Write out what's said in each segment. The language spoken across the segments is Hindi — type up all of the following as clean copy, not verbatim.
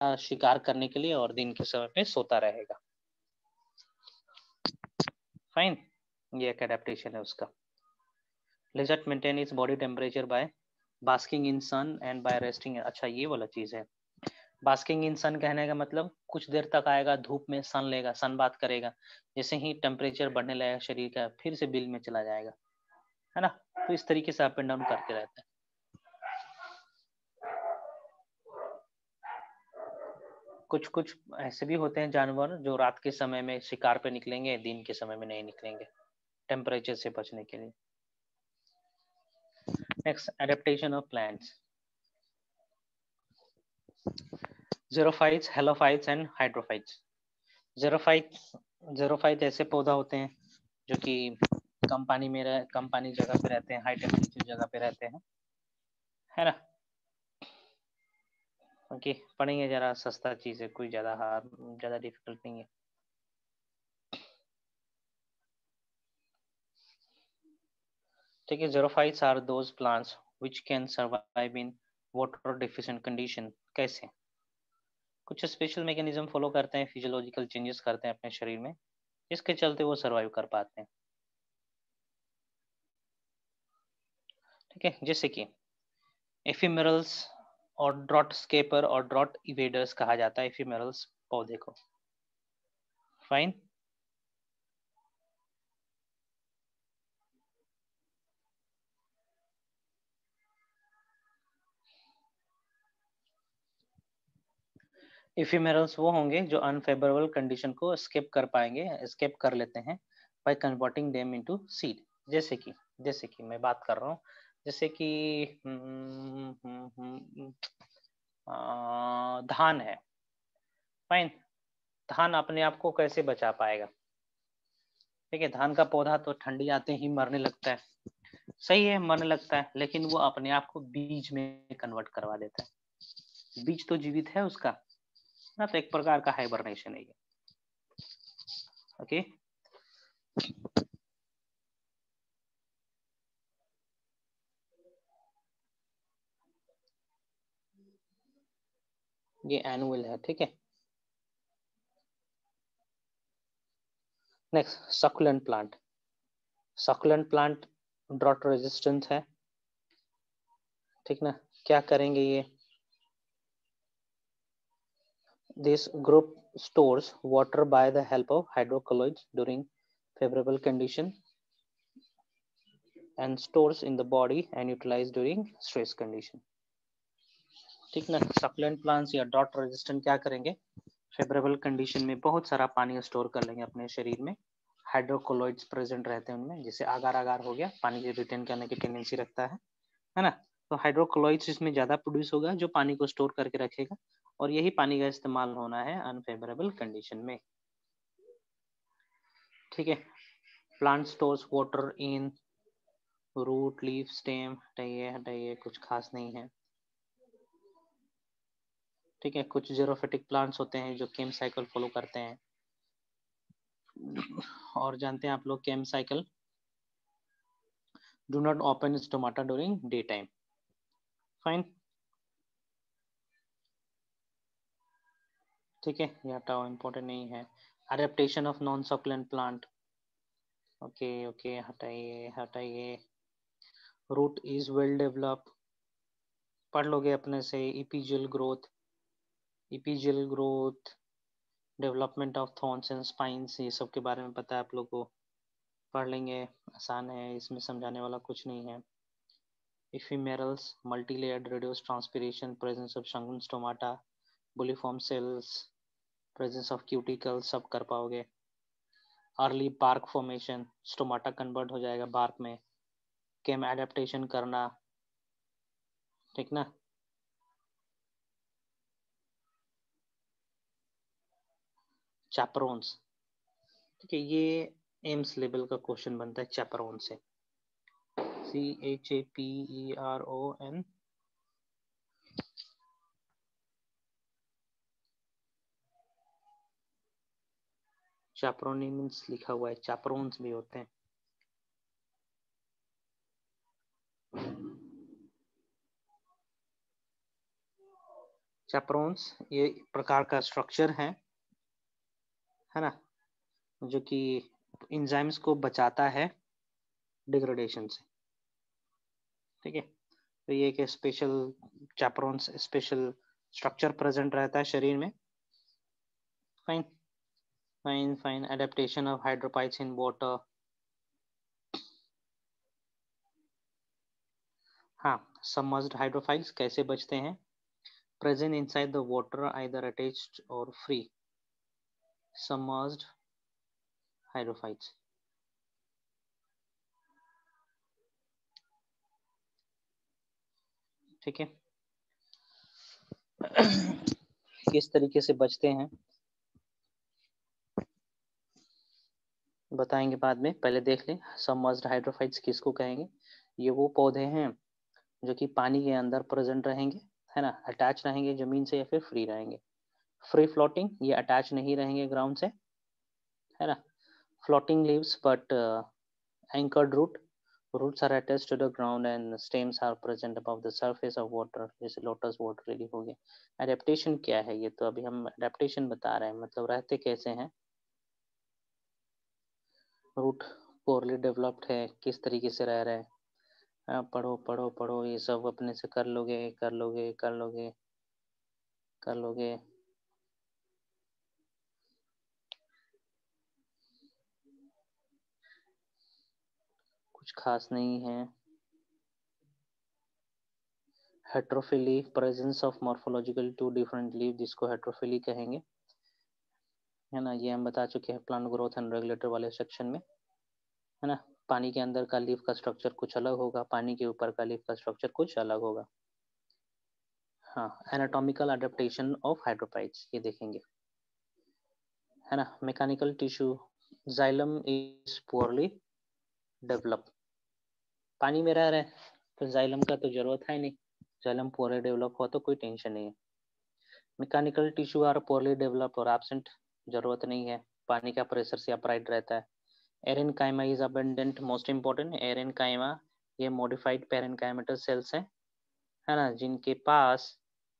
शिकार करने के लिए और दिन के समय में सोता रहेगा। फाइन, ये एक एडेप्टेशन है उसका। Lizard maintain its body temperature by basking in sun and by resting. अच्छा, ये वाला चीज है। बास्किंग इन सन कहने का मतलब कुछ देर तक आएगा धूप में, सन लेगा, सन बात करेगा, जैसे ही टेम्परेचर बढ़ने लगेगा शरीर का फिर से बिल में चला जाएगा, है ना। तो इस तरीके से अप एंड डाउन करते रहता है। कुछ कुछ ऐसे भी होते हैं जानवर जो रात के समय में शिकार पे निकलेंगे, दिन के समय में नहीं निकलेंगे, टेम्परेचर से बचने के लिए। Next, adaptation of plants. Xerophytes, halophytes and hydrophytes. Xerophyte ऐसे पौधा होते हैं जो कि कम पानी में कम पानी जगह पे रहते हैं, हाई टेम्परेचर जगह पे रहते हैं, है ना। ओके, पढ़ेंगे जरा, सस्ता चीज है, कोई ज्यादा डिफिकल्ट नहीं है। ठीक है, xerophytes are those plants which can survive in water deficient condition. कैसे? कुछ स्पेशल मैकेनिज्म फॉलो करते हैं, फिजियोलॉजिकल चेंजेस करते हैं अपने शरीर में, इसके चलते वो सर्वाइव कर पाते हैं। ठीक है, जैसे कि एफिमेरल्स और ड्रॉट स्केपर और ड्रॉट इवेडर्स कहा जाता है एफिमेरल्स पौधे को। फाइन। इफिमेरल्स वो होंगे जो अनफेवरेबल कंडीशन को स्केप कर पाएंगे, स्केप कर लेते हैं by converting them into seed. जैसे कि मैं बात कर रहा हूँ, जैसे कि धान है। फाइन, धान अपने आप को कैसे बचा पाएगा? ठीक है, धान का पौधा तो ठंडी आते ही मरने लगता है, सही है, मरने लगता है, लेकिन वो अपने आप को बीज में कन्वर्ट करवा देता है। बीज तो जीवित है उसका ना, तो एक प्रकार का हाइबरनेशन है ये। ओके, ये एनुअल है। ठीक है, next, succulent plant. Succulent plant drought resistant है, ठीक ना। क्या करेंगे ये? This group stores water by the help of hydrocolloids during favourable condition and stores in the body and utilise during stress condition. ठीक ना, सक्युलेंट प्लांट्स या ड्रॉट रेजिस्टेंट क्या करेंगे? फेवरेबल कंडीशन में बहुत सारा पानी स्टोर कर लेंगे अपने शरीर में, हाइड्रोकोलोइड्स प्रेजेंट रहते हैं उनमें, जैसे आगार आगार हो गया, पानी को रिटेन करने की टेंडेंसी रखता है ना। तो हाइड्रोकोलोइड्स इसमें ज्यादा प्रोड्यूस होगा जो पानी को स्टोर करके रखेगा, और यही पानी का इस्तेमाल होना है अनफेवरेबल कंडीशन में। ठीक है, plant stores water in root, leaf, stem. हटाइए, कुछ खास नहीं है। ठीक है, कुछ जेरोफिटिक प्लांट्स होते हैं जो केम साइकिल फॉलो करते हैं, और जानते हैं आप लोग CAM cycle, do not open stomata during day time. Fine, ठीक है, ये हटाओ, इम्पोर्टेंट नहीं है। Adaptation of non succulent plant. Okay, हटाइए। रूट इज वेल डेवलप, पढ़ लोगे अपने से। Epigeal growth, development of thorns and spines, ये सब के बारे में पता है आप लोग को, पढ़ लेंगे, आसान है, इसमें समझाने वाला कुछ नहीं है। Ephemerals, multilayered reduced transpiration, presence of sunken stomata, bulliform cells, presence of cuticle, सब कर पाओगे। Early bark formation, stomata convert हो जाएगा बार्क में, केम एडेप्टेशन करना, ठीक ना। चैपरोन्स, ठीक है, ये एम्स लेवल का क्वेश्चन बनता है चैपरोन से, CHAPERON। चैपरोनी मीन्स लिखा हुआ है, चैपरोन्स भी होते हैं। चैपरोन्स ये प्रकार का स्ट्रक्चर है ना, जो कि एंजाइम्स को बचाता है डिग्रेडेशन से। ठीक है, तो ये एक special chaperones special structure present रहता है शरीर में। Fine fine fine adaptation of hydrophytes in water. हाँ, सबमर्ज्ड हाइड्रोफाइल्स कैसे बचते हैं? Present inside the water either attached और फ्री। Submerged hydrophytes. ठीक है, किस तरीके से बचते हैं बताएंगे बाद में, पहले देख लें सबमर्ज्ड हाइड्रोफाइट्स किसको कहेंगे। ये वो पौधे हैं जो कि पानी के अंदर प्रेजेंट रहेंगे, है ना, अटैच रहेंगे जमीन से या फिर फ्री रहेंगे। फ्री फ्लोटिंग, ये अटैच नहीं रहेंगे ग्राउंड से, है ना। Floating leaves but anchored root, roots are attached to the ground and stems are present above the surface of water, जैसे लोटस वाटर लिली हो गया। एडेप्टेशन क्या है, ये तो अभी हम एडेप्टेशन बता रहे हैं, मतलब रहते कैसे हैं। रूट पोरली डेवलप्ड है, किस तरीके से रह रहे हैं। पढ़ो पढ़ो पढ़ो, ये सब अपने से कर लोगे कर लोगे कर लोगे कर लोगे। कुछ खास नहीं है। Heterophylly, presence of morphological two different leave, जिसको हेट्रोफिली कहेंगे, है ना। ये हम बता चुके हैं प्लांट ग्रोथ एंड रेगुलेटर वाले सेक्शन में, है ना। पानी के अंदर का लीफ का स्ट्रक्चर कुछ अलग होगा, पानी के ऊपर का लीफ का स्ट्रक्चर कुछ अलग होगा। हाँ, एनाटॉमिकल अडेप्टेशन ऑफ हाइड्रोपाइट्स ये देखेंगे, है ना। Mechanical tissue, xylem is poorly develop. पानी में रह रहे हैं तो जाइलम का तो जरूरत है नहीं, जाइलम पुअरली डेवलप हुआ तो कोई टेंशन नहीं है। Mechanical tissue are poorly develop और एब्सेंट, जरूरत नहीं है, पानी का प्रेशर से अपराइट रहता है। Aerenchyma is abundant, most important aerenchyma, ये मॉडिफाइड पेरेनकाइमेटल सेल्स हैं, है ना, जिनके पास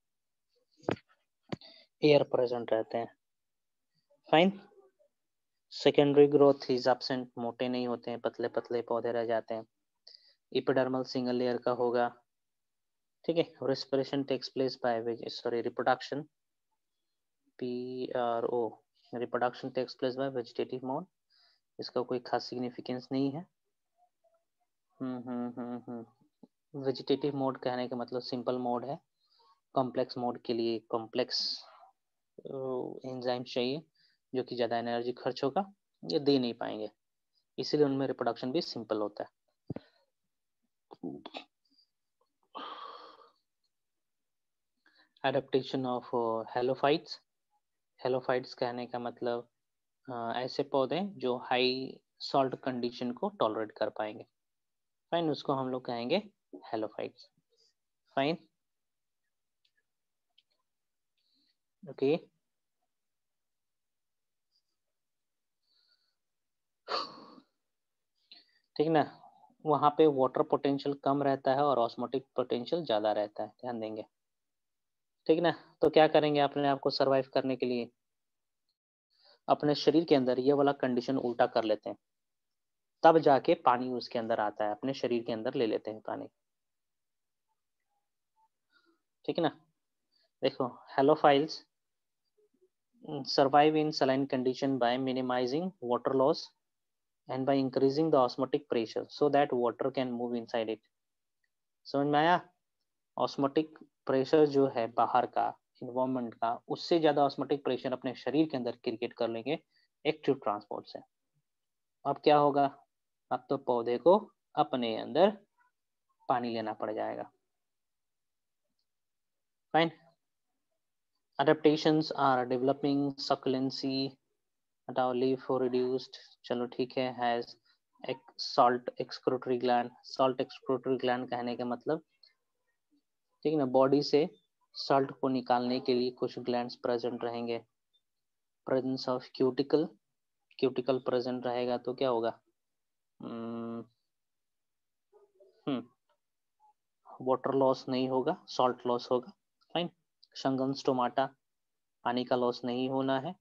एयर प्रेजेंट रहते हैं। Fine. Secondary growth is absent, मोटे नहीं होते हैं, पतले पतले पौधे रह जाते हैं। एपिडर्मल सिंगल लेयर का होगा। ठीक है, respiration takes place by sorry reproduction, PRO, reproduction takes place by vegetative mode, इसका कोई खास सिग्निफिकेंस नहीं है। वेजिटेटिव मोड कहने का मतलब सिंपल मोड है, कॉम्प्लेक्स मोड के लिए कॉम्प्लेक्स एंजाइम चाहिए जो कि ज़्यादा एनर्जी खर्च होगा, ये दे नहीं पाएंगे, इसीलिए उनमें रिप्रोडक्शन भी सिंपल होता है। एडेप्टेशन ऑफ हेलोफाइट्स, हेलोफाइट्स कहने का मतलब ऐसे पौधे जो हाई सॉल्ट कंडीशन को टॉलरेट कर पाएंगे। फाइन, उसको हम लोग कहेंगे हेलोफाइट्स। Fine, okay. ठीक ना, वहाँ पे वाटर पोटेंशियल कम रहता है और ऑस्मोटिक पोटेंशियल ज़्यादा रहता है, ध्यान देंगे। ठीक ना, तो क्या करेंगे अपने आप को सरवाइव करने के लिए, अपने शरीर के अंदर ये वाला कंडीशन उल्टा कर लेते हैं, तब जाके पानी उसके अंदर आता है, अपने शरीर के अंदर ले लेते हैं पानी। ठीक है ना, देखो halophytes survive in saline condition by minimizing water loss and by increasing the osmotic pressure so that water can move inside it। समझ में आया? ऑस्मोटिक प्रेशर जो है बाहर का इन्वायरमेंट का, उससे ज्यादा ऑस्मोटिक प्रेशर अपने शरीर के अंदर क्रिएट कर लेंगे एक्टिव ट्रांसपोर्ट से। अब क्या होगा, अब तो पौधे को अपने अंदर पानी लेना पड़ जाएगा। Fine, adaptations are developing succulency, हटाओ लीफ for reduced, चलो ठीक है, हैज एक salt excretory gland, salt excretory gland कहने का मतलब, ठीक है ना, बॉडी से सॉल्ट को निकालने के लिए कुछ ग्लैंड्स प्रेजेंट रहेंगे। Presence of cuticle, cuticle present रहेगा तो क्या होगा, वाटर लॉस नहीं होगा, सॉल्ट लॉस होगा। फाइन, शंगन स्टोमाटा, पानी का लॉस नहीं होना है।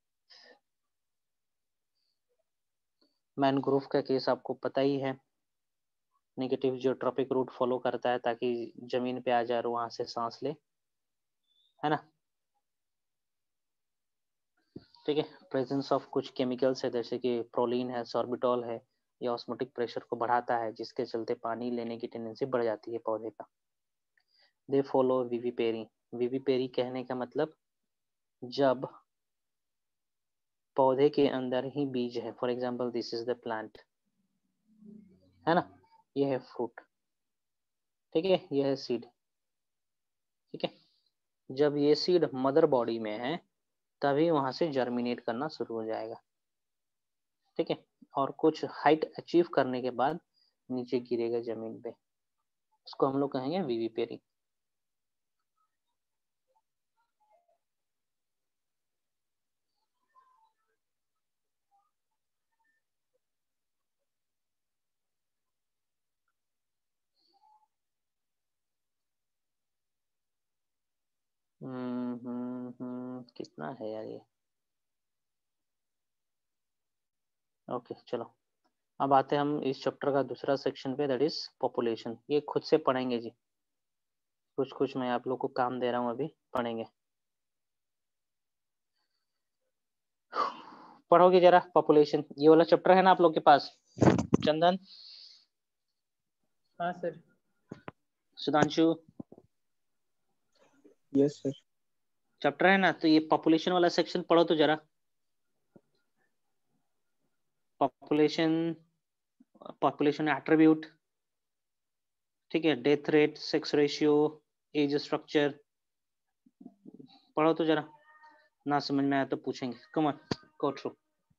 मैनग्रोव का केस आपको पता ही है, नेगेटिव जियोट्रॉपिक रूट फॉलो करता है ताकि जमीन पे आ जाए और वहां से सांस ले, है ना। ठीक है, प्रेजेंस ऑफ कुछ केमिकल्स है जैसे कि प्रोलीन है, सॉर्बिटॉल है, ये ऑस्मोटिक प्रेशर को बढ़ाता है जिसके चलते पानी लेने की टेंडेंसी बढ़ जाती है पौधे का। They follow vivipary. विविपेरी कहने का मतलब जब पौधे के अंदर ही बीज है, for example this is the plant, है ना, ये है फ्रूट, ठीक है, ये है सीड, ठीक है। जब ये सीड मदर बॉडी में है तभी वहां से जर्मिनेट करना शुरू हो जाएगा, ठीक है, और कुछ हाइट अचीव करने के बाद नीचे गिरेगा जमीन पे, उसको हम लोग कहेंगे विविपेरी। कितना है यार ये। ओके चलो, अब आते हैं हम इस चैप्टर का दूसरा सेक्शन पे, दैट इज पॉपुलेशन। ये खुद से पढ़ेंगे जी, कुछ कुछ मैं आप लोग को काम दे रहा हूँ, अभी पढ़ेंगे। पढ़ोगे जरा पॉपुलेशन, ये वाला चैप्टर है ना आप लोग के पास, चंदन, हाँ sir. Sudhanshu, yes sir. Chapter है ना, तो ये पॉपुलेशन वाला सेक्शन पढ़ो तो जरा। पॉपुलेशन, पॉपुलेशन एट्रीब्यूट, ठीक है, death rate, sex ratio, age structure, पढ़ो तो जरा, ना समझ में आया तो पूछेंगे, come on go through.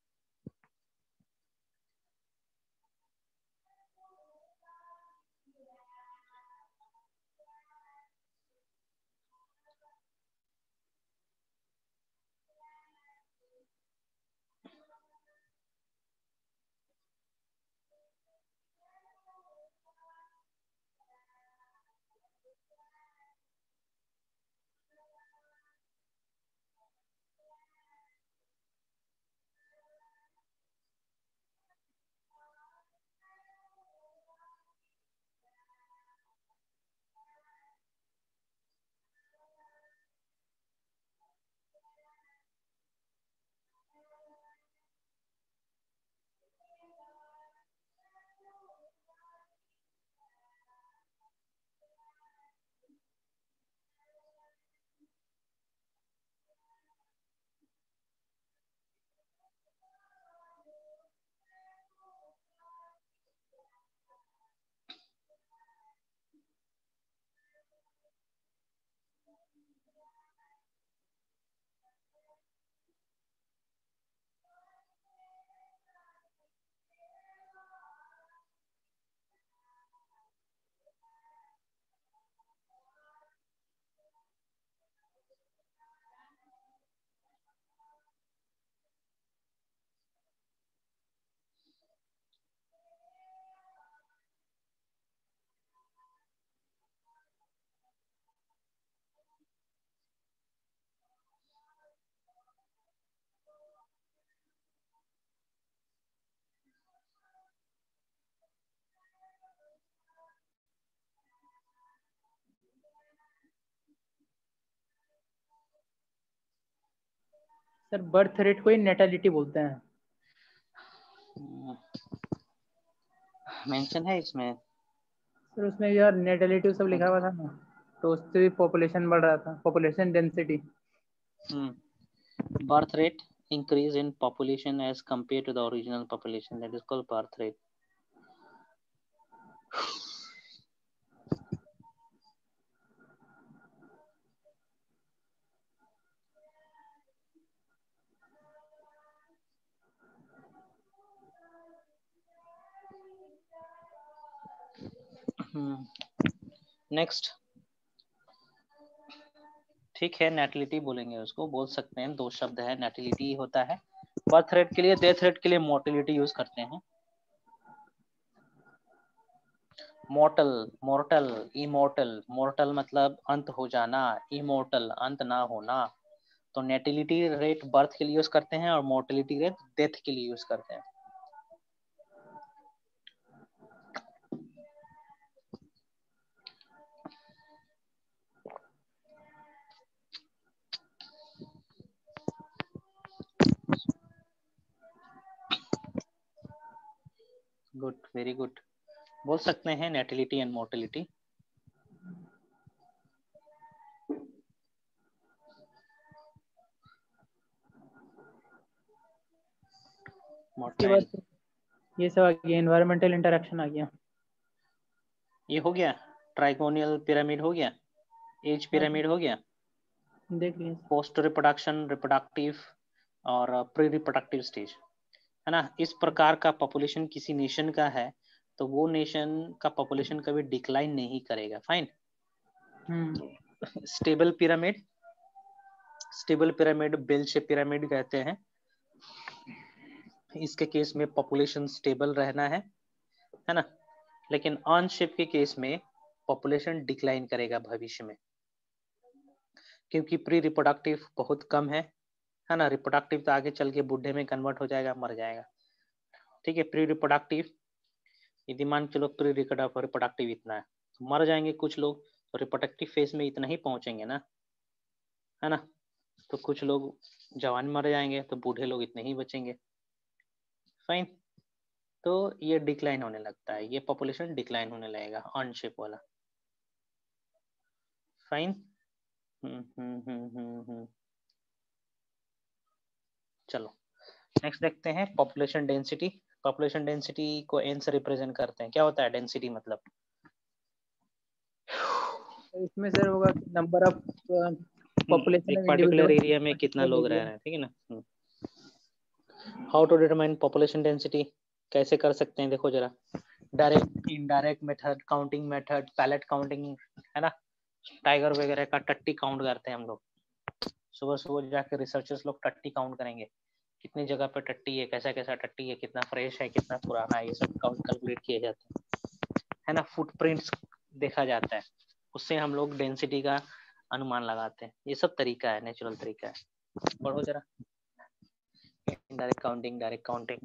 Sir birth rate को ही नेटालिटी बोलते हैं। मेंशन है इसमें। सर उसमें यार नेटालिटी सब लिखा हुआ था ना, तो उससे भी पॉपुलेशन बढ़ रहा था, population density. Birth rate increase in population as compared to the original population, that is called birth rate. Next, ठीक है, नेटिलिटी बोलेंगे उसको, बोल सकते हैं, दो शब्द है, नेटिलिटी होता है बर्थ रेट के लिए, डेथ रेट के लिए मोर्टिलिटी यूज करते हैं। मॉर्टल, मॉर्टल, इमॉर्टल। मॉर्टल मतलब अंत हो जाना, इमॉर्टल अंत ना होना। तो नेटिलिटी रेट बर्थ के लिए यूज करते हैं और मोर्टेलिटी रेट डेथ के लिए यूज करते हैं। Good, very good. बोल सकते हैं नेटिलिटी एंड मोर्टेलिटी। इसके मोर्टाइल, बाद ये सब आ गया, एनवायरमेंटल इंटरेक्शन आ गया। ये हो गया। ट्राइगोनियल पिरामिड हो गया, एज हाँ, पिरामिड हो गया, देख लिए। पोस्ट रिप्रोडक्शन, रिप्रोडक्टिव और प्री रिप्रोडक्टिव स्टेज, है ना। इस प्रकार का पॉपुलेशन किसी नेशन का है तो वो नेशन का पॉपुलेशन कभी डिक्लाइन नहीं करेगा। Fine. Stable pyramid, stable pyramid bell shape pyramid कहते हैं। इसके केस में पॉपुलेशन स्टेबल रहना है ना। लेकिन ऑन शेप के केस में पॉपुलेशन डिक्लाइन करेगा भविष्य में, क्योंकि प्री रिप्रोडक्टिव बहुत कम है ना। रिप्रोडक्टिव तो आगे चल के बुढ़े में कन्वर्ट हो जाएगा, मर जाएगा। ठीक है, प्री रिप्रोडक्टिव यदि मान चलो प्री रिप्रोडक्टिव इतना है तो मर जाएंगे कुछ लोग, तो रिप्रोडक्टिव फेज में इतना ही पहुंचेंगे ना, है ना। तो कुछ लोग जवान मर जाएंगे तो बूढ़े लोग इतने ही बचेंगे। फाइन। तो ये डिक्लाइन होने लगता है, ये पॉपुलेशन डिक्लाइन होने लगेगा ऑन शेप वाला। फाइन। चलो नेक्स्ट देखते हैं पॉपुलेशन डेंसिटी। पॉपुलेशन डेंसिटी को एन से रिप्रेजेंट करते हैं। क्या होता है डेंसिटी मतलब? इसमें सर होगा कि नंबर ऑफ पॉपुलेशन एक ऑफ पर्टिकुलर इंडिविजुअल एरिया में कितना लोग रह रहे हैं, ठीक है ना। How to determine population density, कैसे कर सकते हैं देखो जरा। Direct, indirect method, counting method, pellet counting, है ना। टाइगर वगैरह का टट्टी काउंट करते हैं हम लोग। सुबह सुबह जाके रिसर्चर्स लोग टट्टी काउंट करेंगे, कितनी जगह पे टट्टी है, कैसा कैसा टट्टी है, कितना फ्रेश है, कितना पुराना है, ये सब काउंट कैलकुलेट किए जाते हैं, है ना। फुटप्रिंट्स देखा जाता है, उससे हम लोग डेंसिटी का अनुमान लगाते हैं। ये सब तरीका है, नेचुरल तरीका है। पढ़ो जरा, direct counting, direct counting.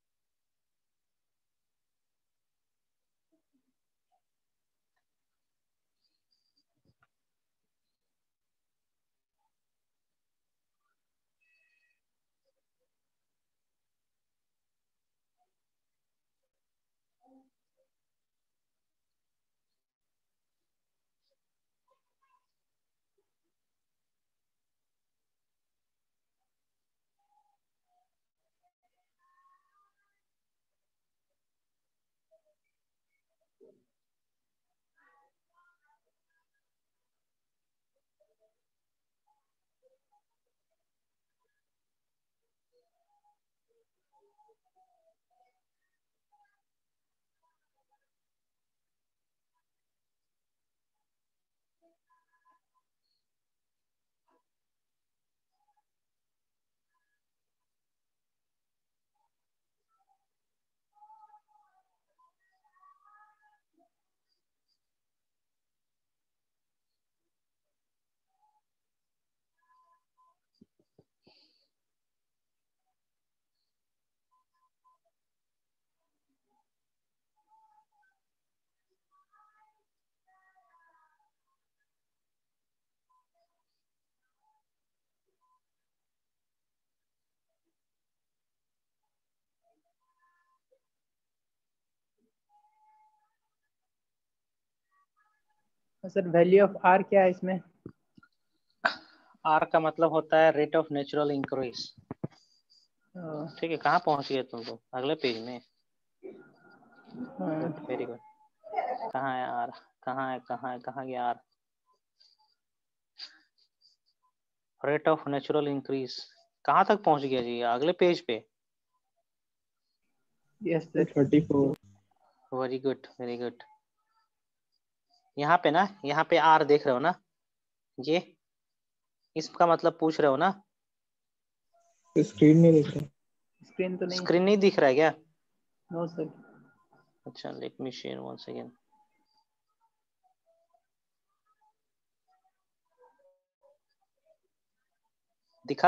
Sir value of R क्या है इसमें? आर का मतलब होता है रेट ऑफ नेचुरल इंक्रीज। हाँ, ठीक है, कहाँ पहुंच गए तुम लोग? अगले पेज में। Good, very good. कहाँ है आर? कहाँ है, कहाँ है, कहाँ गया R? Rate of natural increase कहाँ तक पहुंच गया जी? अगले पेज पे। Yes sir. 34। Very good, very good. यहाँ पे ना, यहाँ पे आर देख रहे हो ना, ये इसका मतलब पूछ रहे हो ना? स्क्रीन नहीं दिख रहा। स्क्रीन तो नहीं। स्क्रीन नहीं दिख रहा है क्या? No sir. अच्छा, let me share once again. दिखा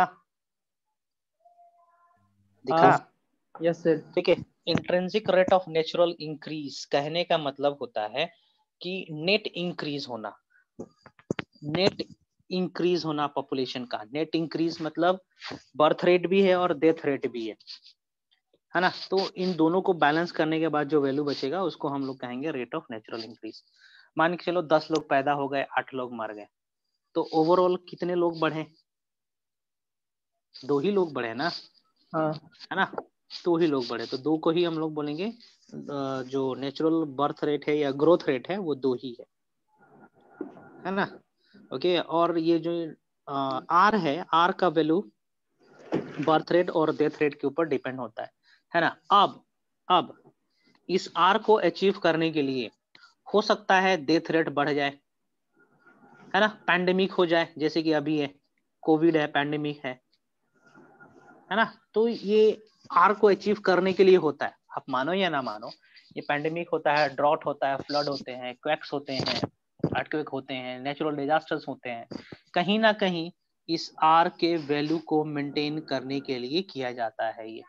दिखा? Yes sir. ठीक है, intrinsic rate of natural increase कहने का मतलब होता है कि नेट इंक्रीज होना, नेट इंक्रीज होना पॉपुलेशन का। नेट इंक्रीज मतलब बर्थ रेट भी है और डेथ रेट भी है ना। तो इन दोनों को बैलेंस करने के बाद जो वैल्यू बचेगा उसको हम लोग कहेंगे रेट ऑफ नेचुरल इंक्रीज। मान के चलो 10 लोग पैदा हो गए, 8 लोग मर गए, तो ओवरऑल कितने लोग बढ़े? 2 ही लोग बढ़े ना, हाँ है ना। 2 ही लोग बढ़े, तो 2 को ही हम लोग बोलेंगे जो नेचुरल बर्थ रेट है या ग्रोथ रेट है वो 2 ही है ना। ओके, और ये जो आर है, आर का वैल्यू बर्थ रेट और डेथ रेट के ऊपर डिपेंड होता है ना। अब इस आर को अचीव करने के लिए हो सकता है डेथ रेट बढ़ जाए, है ना, पैंडेमिक हो जाए, जैसे कि अभी है, कोविड है, पैंडेमिक है ना। तो ये आर को अचीव करने के लिए होता है, आप मानो या ना मानो। ये पैंडेमिक होता है, ड्रॉट होता है, फ्लड होते हैं, क्वैक्स होते हैं, अर्थक्वेक होते हैं, नेचुरल डिजास्टर्स होते हैं, कहीं ना कहीं इस आर के वैल्यू को मेंटेन करने के लिए किया जाता है ये।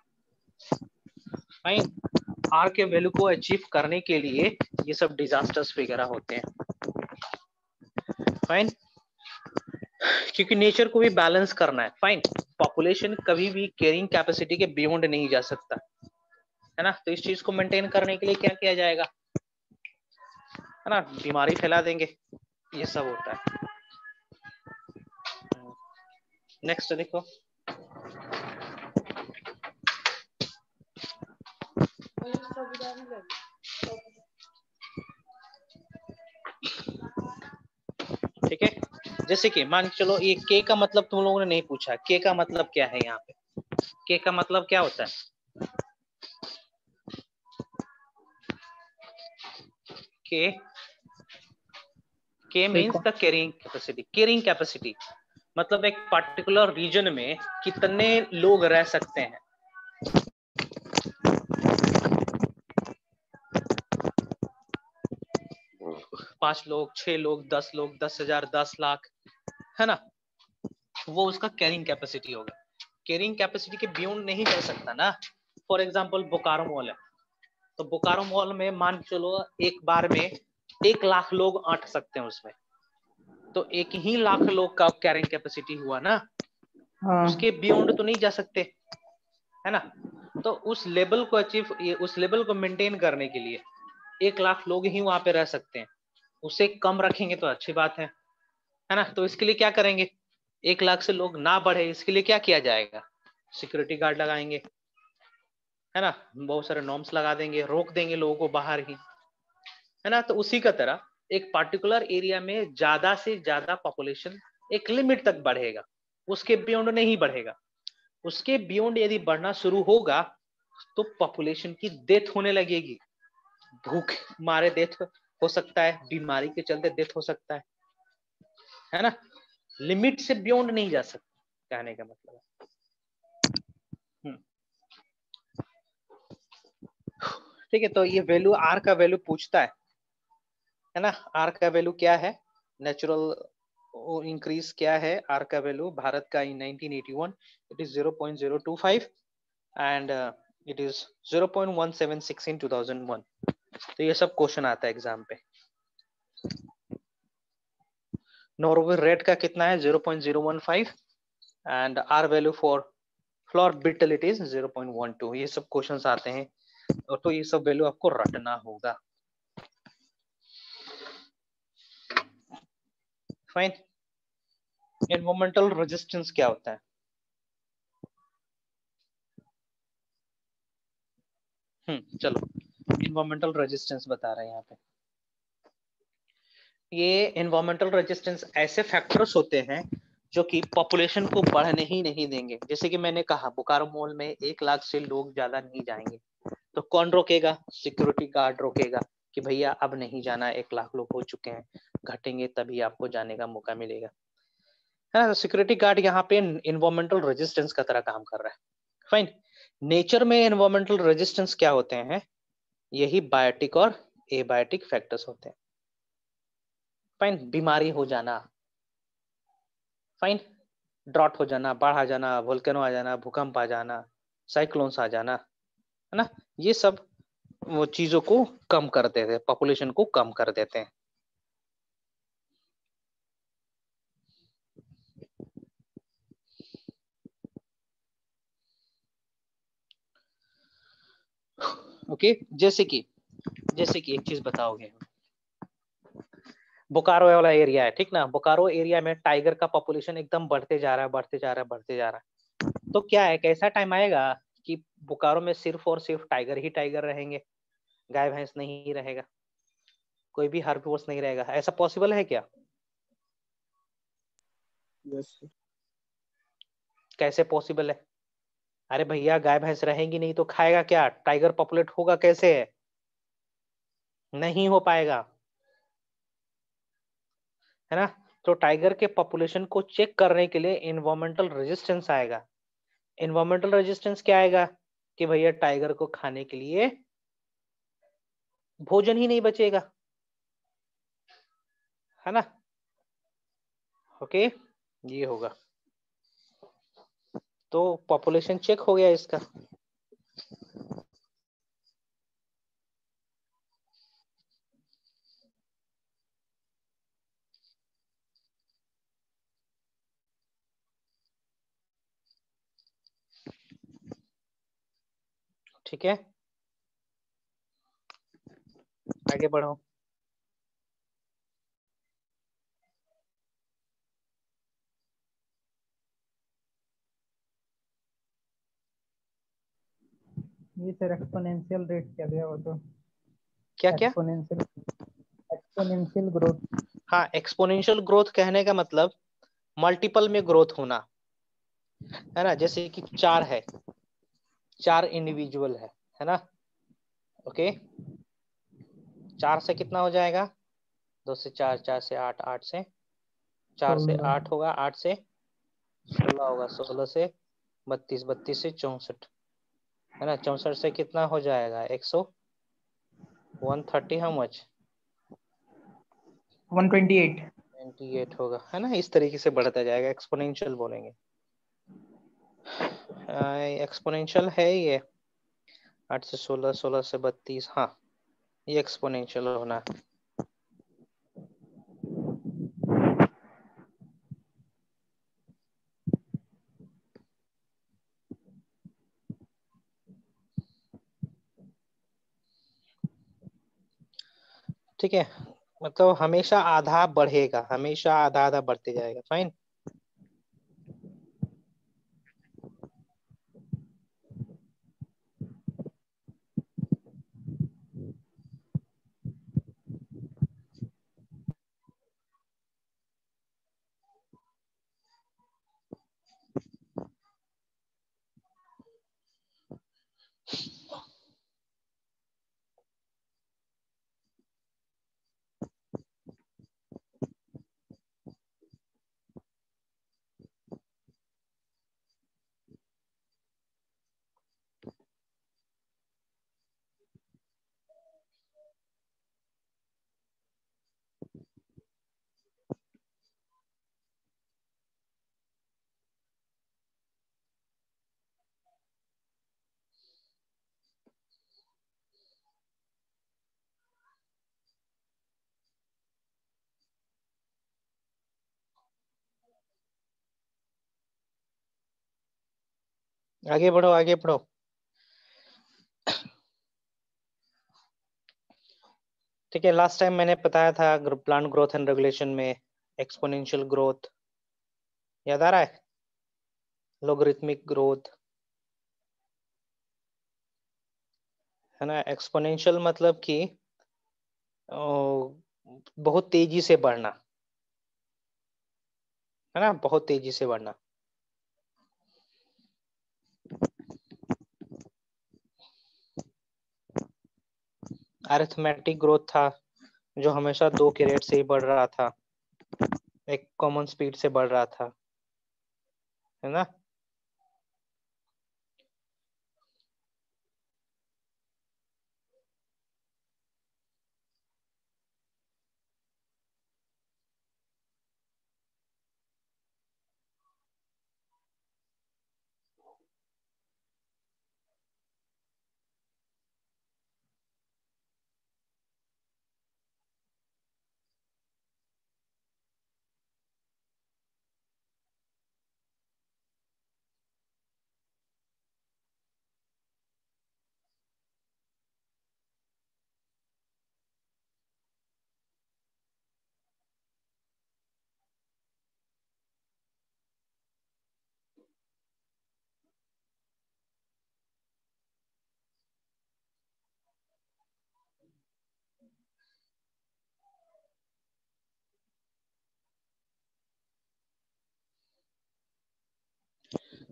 फाइन, आर के वैल्यू को अचीव करने के लिए ये सब डिजास्टर्स वगैरह होते हैं। फाइन, क्योंकि नेचर को भी बैलेंस करना है। फाइन, पॉपुलेशन कभी भी कैरिंग कैपेसिटी के बियॉन्ड नहीं जा सकता, है ना। तो इस चीज को मेंटेन करने के लिए क्या किया जाएगा, है ना, बीमारी फैला देंगे, ये सब होता है। नेक्स्ट देखो, ठीक है। जैसे कि मान के चलो ये के का मतलब तुम लोगों ने नहीं पूछा, के का मतलब क्या है यहाँ पे? के का मतलब क्या होता है? K means the carrying capacity. Carrying capacity मतलब एक पर्टिकुलर रीजन में कितने लोग रह सकते हैं। 5 लोग, 6 लोग, 10 लोग, 10,000, 10 लाख, है ना, वो उसका कैरिंग कैपेसिटी होगा। कैरिंग कैपेसिटी के बियॉन्ड नहीं जा सकता ना। फॉर एग्जांपल बोकारो मॉल है, तो बोकारो मॉल में मान के चलो एक बार में 1 लाख लोग आट सकते हैं उसमें, तो 1 ही लाख लोग का कैरिंग कैपेसिटी हुआ ना, हाँ उसके बियॉन्ड तो नहीं जा सकते, है ना। तो उस लेवल को अचीव, उस लेवल को मेंटेन करने के लिए 1 लाख लोग ही वहां पे रह सकते हैं, उसे कम रखेंगे तो अच्छी बात है ना। तो इसके लिए क्या करेंगे, 1 लाख से लोग ना बढ़े, इसके लिए क्या किया जाएगा, सिक्योरिटी गार्ड लगाएंगे, है ना, बहुत सारे नॉर्म्स लगा देंगे, रोक देंगे लोगों को बाहर ही, है ना। तो उसी का तरह एक पर्टिकुलर एरिया में ज्यादा से ज्यादा पॉपुलेशन एक लिमिट तक बढ़ेगा, उसके बियॉन्ड नहीं बढ़ेगा। उसके बियॉन्ड यदि बढ़ना शुरू होगा तो पॉपुलेशन की डेथ होने लगेगी, भूख मारे डेथ हो सकता है, बीमारी के चलते डेथ हो सकता है ना। लिमिट से बियॉन्ड नहीं जा सकता, कहने का मतलब है। ठीक है, तो ये वैल्यू आर का वैल्यू पूछता है ना। आर का वैल्यू क्या है, नेचुरल इंक्रीज क्या है आर का वैल्यू भारत का in 1981, it is 0.025 and it is 0.176 in 2001। तो ये सब क्वेश्चन आता है एग्जाम पे। नॉर्वे रेट का कितना है, 0.015 and R value for flour beetle is 0.12। ये सब क्वेश्चंस आते हैं, और तो ये सब वैल्यू आपको रटना होगा। फाइन, एनवायरमेंटल रेजिस्टेंस क्या होता है? चलो एनवायरमेंटल रेजिस्टेंस बता रहे हैं यहाँ पे। ये एनवायरमेंटल रेजिस्टेंस ऐसे फैक्टर्स होते हैं जो कि पॉपुलेशन को बढ़ने ही नहीं देंगे। जैसे कि मैंने कहा बोकारो मॉल में 1 लाख से लोग ज्यादा नहीं जाएंगे, तो कौन रोकेगा, सिक्योरिटी गार्ड रोकेगा कि भैया अब नहीं जाना, 1 लाख लोग हो चुके हैं, घटेंगे तभी आपको जाने का मौका मिलेगा, है ना। सिक्योरिटी गार्ड यहाँ पे एनवायरमेंटल रेजिस्टेंस का तरह काम कर रहा है। फाइन, नेचर में एनवायरमेंटल रेजिस्टेंस क्या होते हैं, यही बायोटिक और एबायोटिक फैक्टर्स होते हैं। फाइन, बीमारी हो जाना, फाइन, ड्रॉट हो जाना, बाढ़ आ जाना, वोल्केनो आ जाना, भूकंप आ जाना, साइक्लोन्स आ जाना, है ना, ये सब वो चीजों को कम कर देते हैं, पॉपुलेशन को कम कर देते हैं। ओके, जैसे कि एक चीज बताओगे, बोकारो वाला एरिया है, ठीक ना, बोकारो एरिया में टाइगर का पॉपुलेशन एकदम बढ़ते जा रहा है, बढ़ते जा रहा है, बढ़ते जा रहा है। तो क्या है, कैसा टाइम आएगा कि बोकारो में सिर्फ और सिर्फ टाइगर ही टाइगर रहेंगे, गाय भैंस नहीं रहेगा, कोई भी हर्बीवोर्स नहीं रहेगा, ऐसा पॉसिबल है क्या? Yes sir. कैसे पॉसिबल है? अरे भैया, गाय भैंस रहेंगी नहीं तो खाएगा क्या, टाइगर पॉपुलेट होगा कैसे? नहीं हो पाएगा, है ना। तो टाइगर के पॉपुलेशन को चेक करने के लिए इन्वायरमेंटल रेजिस्टेंस आएगा। इन्वायरमेंटल रेजिस्टेंस क्या आएगा कि भैया टाइगर को खाने के लिए भोजन ही नहीं बचेगा, है ना। ओके, ये होगा, तो पॉपुलेशन चेक हो गया इसका। ठीक है, आगे बढ़ो। ये सर एक्सपोनेंशियल रेट क्या दिया वो तो? क्या क्या? Exponential growth. हाँ, एक्सपोनेंशियल ग्रोथ कहने का मतलब मल्टीपल में ग्रोथ होना, है ना। जैसे कि 4 है, 4 इंडिविजुअल है ना। ओके, 4 से कितना हो जाएगा, 2 से 4, 4 से 8, 8 से 4 से 16। 8 होगा, 8 से 16 होगा, 16 से 32, 32 से 64, है ना। 64 से कितना हो जाएगा, 130, हाउ मच, 128। 98 होगा, है ना। इस तरीके से बढ़ता जाएगा, एक्सपोनेंशियल बोलेंगे। एक्सपोनेंशियल है ये, 8 से 16, 16 से 32, हाँ, ये एक्सपोनेंशियल होना है। ठीक है, मतलब हमेशा आधा बढ़ेगा, हमेशा आधा आधा बढ़ते जाएगा, फाइन। आगे बढ़ो, आगे बढ़ो। ठीक है, लास्ट टाइम मैंने बताया था प्लांट ग्रोथ एंड रेगुलेशन में एक्सपोनेंशियल ग्रोथ, याद आ रहा है, लोगरिथमिक ग्रोथ, है ना। एक्सपोनेंशियल मतलब कि बहुत तेजी से बढ़ना, है ना, बहुत तेजी से बढ़ना। अरिथमेटिक ग्रोथ था, जो हमेशा 2 के रेट से ही बढ़ रहा था, एक कॉमन स्पीड से बढ़ रहा था, है ना।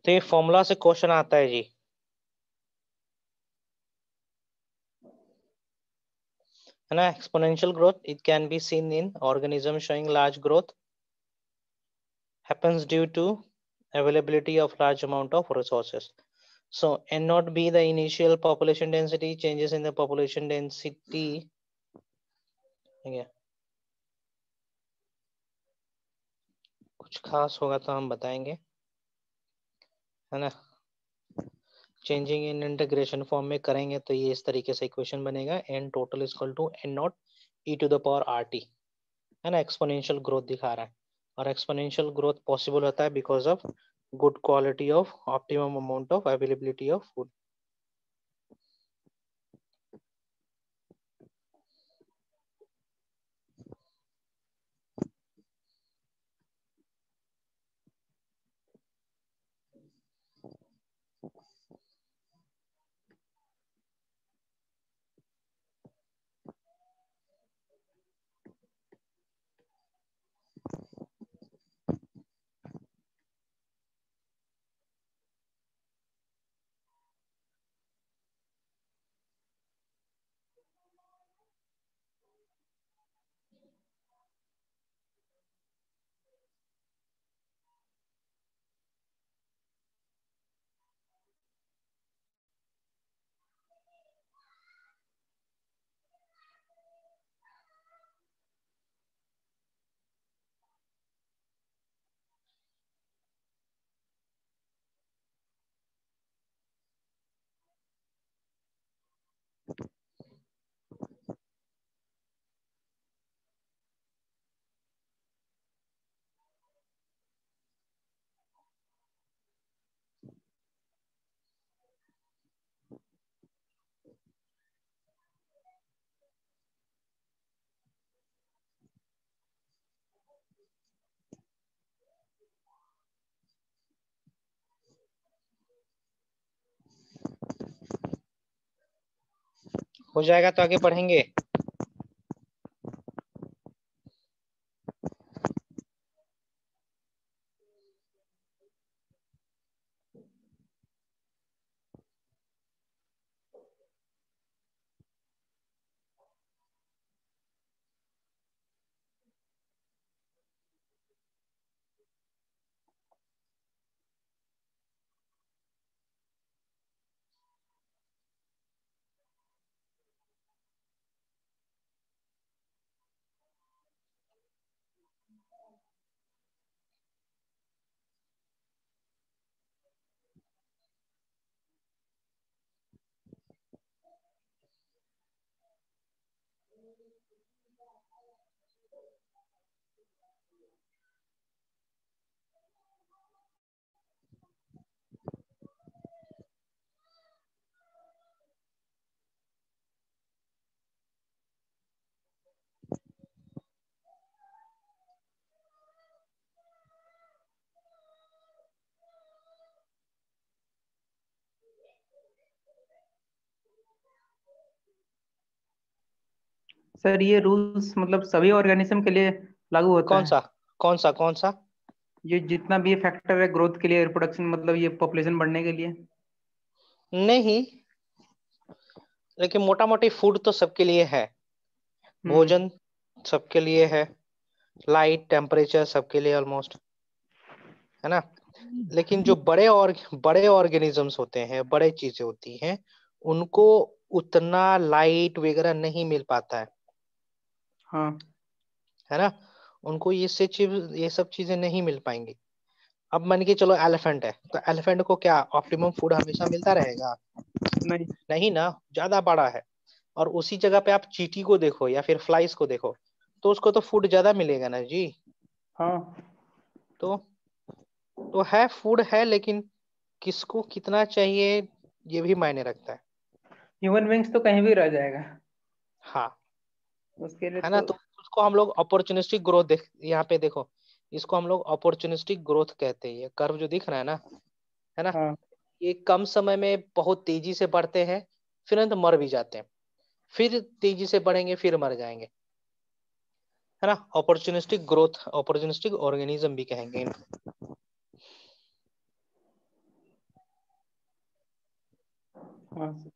तो ये फॉर्मूला से क्वेश्चन आता है जी, है ना। Exponential growth it can be seen in organism showing large growth happens due to availability of large amount of resources. So n not be the initial population density, changes in the population density. कुछ खास होगा तो हम बताएंगे, है ना। चेंजिंग इन इंटीग्रेशन फॉर्म में करेंगे तो ये इस तरीके से इक्वेशन बनेगा, n total is equal to n not e to the power rt, है ना। एक्सपोनेंशियल ग्रोथ दिखा रहा है, और एक्सपोनेंशियल ग्रोथ पॉसिबल होता है because of good quality of optimum amount of availability of food. हो जाएगा तो आगे बढ़ेंगे। सर ये रूल्स मतलब सभी ऑर्गेनिज्म के लिए लागू होता कौन है? सा कौन सा कौन सा? ये जितना भी फैक्टर है ग्रोथ के लिए, रिप्रोडक्शन मतलब ये पॉपुलेशन बढ़ने के लिए। नहीं, लेकिन मोटा मोटी फूड तो सबके लिए है, भोजन सबके लिए है, लाइट टेम्परेचर सबके लिए ऑलमोस्ट, है ना। लेकिन जो बड़े ऑर्गेनिजम्स होते हैं, बड़े चीजें होती हैं, उनको उतना लाइट वगैरह नहीं मिल पाता हाँ। है ना। उनको ये सब चीजें नहीं मिल पाएंगी। अब मान के चलो एलिफेंट है, तो एलिफेंट को क्या ऑप्टिमम फूड हमेशा मिलता रहेगा? नहीं। नहीं ना, ज्यादा बड़ा है। और उसी जगह पे आप चींटी को देखो या फिर फ्लाइज को देखो, तो उसको तो फूड ज्यादा मिलेगा ना जी। हाँ। तो है, फूड है, लेकिन किसको कितना चाहिए ये भी मायने रखता है। ह्यूमन बींग्स तो कहीं भी रह जाएगा, हाँ, उसके लिए है ना। तो। तो उसको हम लोग अपॉर्चुनिस्टिक ग्रोथ यहाँ पे देखो, इसको हम लोग अपॉर्चुनिस्टिक ग्रोथ कहते हैं। ये कर्व जो दिख रहा है ना, हाँ। ये कम समय में बहुत तेजी से बढ़ते हैं, फिर अंत मर भी जाते हैं, फिर तेजी से बढ़ेंगे, फिर मर जाएंगे, है ना। अपॉर्चुनिस्टिक ग्रोथ, अपॉर्चुनिस्टिक ऑर्गेनिज्म भी कहेंगे इनको। हाँ सर।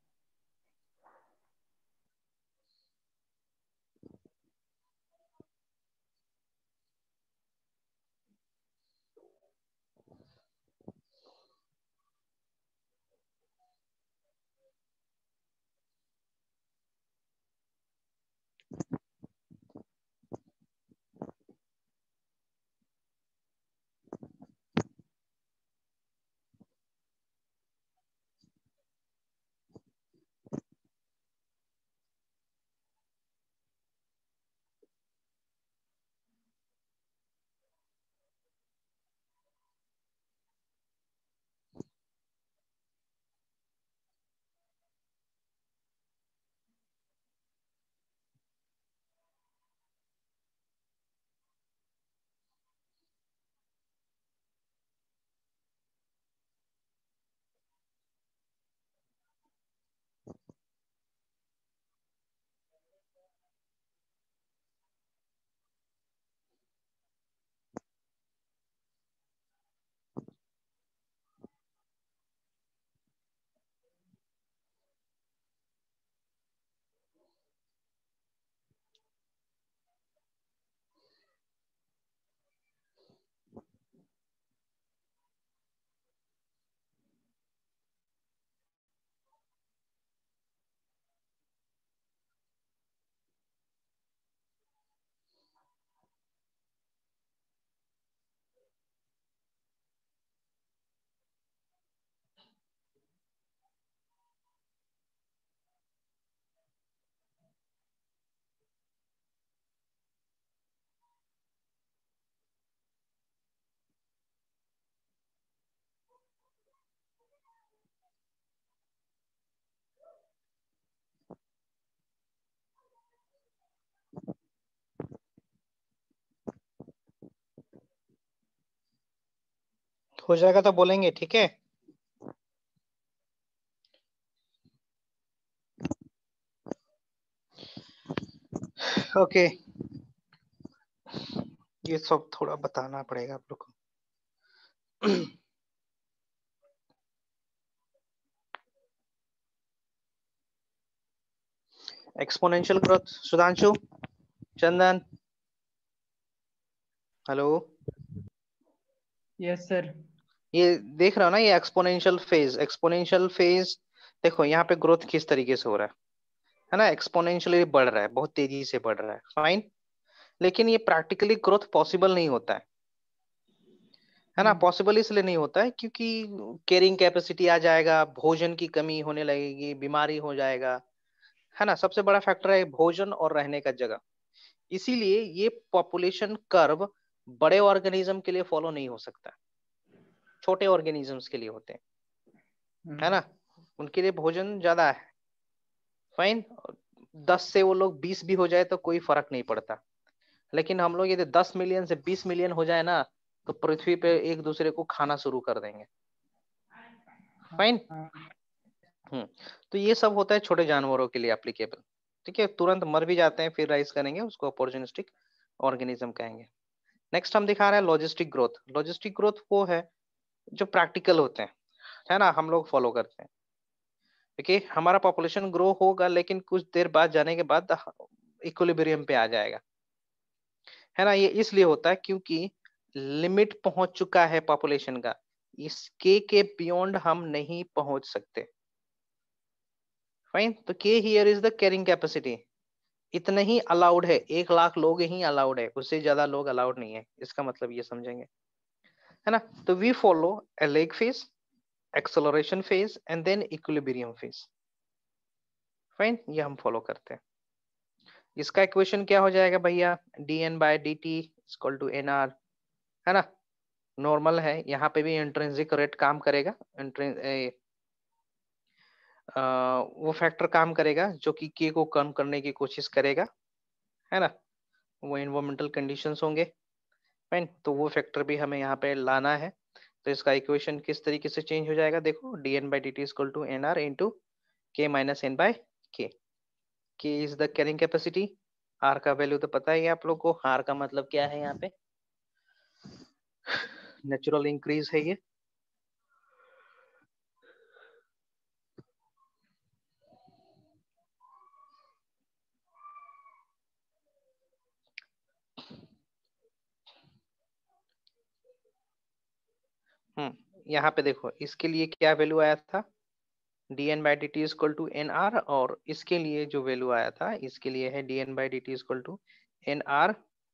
हो जाएगा तो बोलेंगे, ठीक है। ओके, ये सब थोड़ा बताना पड़ेगा आप लोग को। Exponential growth, Sudhanshu, Chandan, hello. Yes sir. ये देख रहा हो ना, ये एक्सपोनेंशियल फेज, एक्सपोनेंशियल फेज। देखो यहाँ पे ग्रोथ किस तरीके से हो रहा है ना, एक्सपोनेंशियली बढ़ रहा है, बहुत तेजी से बढ़ रहा है, फाइन। लेकिन ये प्रैक्टिकली ग्रोथ पॉसिबल नहीं होता है ना। पॉसिबल इसलिए नहीं होता है क्योंकि कैरिंग कैपेसिटी आ जाएगा, भोजन की कमी होने लगेगी, बीमारी हो जाएगा, है ना। सबसे बड़ा फैक्टर है भोजन और रहने का जगह। इसीलिए ये पॉपुलेशन कर्व बड़े ऑर्गेनिज्म के लिए फॉलो नहीं हो सकता, छोटे ऑर्गेनिजम्स के लिए होते हैं, है ना। उनके लिए भोजन ज्यादा है, फाइन। 10 से वो लोग 20 भी हो जाए तो कोई फर्क नहीं पड़ता। लेकिन हम लोग यदि 10 मिलियन से 20 मिलियन हो जाए ना, तो पृथ्वी पे एक दूसरे को खाना शुरू कर देंगे, फाइन। हम्म। तो ये सब होता है छोटे जानवरों के लिए एप्लीकेबल, ठीक है। तुरंत मर भी जाते हैं फिर राइज करेंगे, उसको अपॉर्चुनिस्टिक ऑर्गेनिज्म कहेंगे। नेक्स्ट हम दिखा रहे हैं लॉजिस्टिक ग्रोथ। लॉजिस्टिक ग्रोथ वो है जो प्रैक्टिकल होते हैं, है ना, हम लोग फॉलो करते हैं। देखिए हमारा पॉपुलेशन ग्रो होगा, लेकिन कुछ देर बाद जाने के बाद इक्विलिब्रियम पे आ जाएगा, है ना। ये इसलिए होता है क्योंकि लिमिट पहुंच चुका है पॉपुलेशन का, इसके के बियॉन्ड हम नहीं पहुंच सकते, फाइन। तो K here is the carrying capacity, इतना ही अलाउड है, 1 लाख लोग ही अलाउड है, उससे ज्यादा लोग अलाउड नहीं है, इसका मतलब ये समझेंगे, है ना। तो we follow a lag phase, acceleration phase and then equilibrium phase, fine. ये हम फॉलो करते हैं। इसका इक्वेशन क्या हो जाएगा भैया, dn/dt इक्वल टू nr, है ना। नॉर्मल है, यहाँ पे भी इंट्रिंसिक रेट काम करेगा, वो फैक्टर काम करेगा जो कि के को कम करने की कोशिश करेगा, है ना। वो एनवायरमेंटल कंडीशंस होंगे, फाइन। तो वो फैक्टर भी हमें यहाँ पे लाना है। तो इसका इक्वेशन किस तरीके से चेंज हो जाएगा, देखो dn/dt equal to nr into k minus n by k। k is the carrying capacity, r का वैल्यू तो पता ही है आप लोग को, r का मतलब क्या है, यहाँ पे नेचुरल इंक्रीज है ये, यहाँ पे देखो, इसके लिए क्या वैल्यू आया था, dn by dt equal to N R, और इसके लिए जो वैल्यू आया था, इसके लिए है dn by dt equal to N R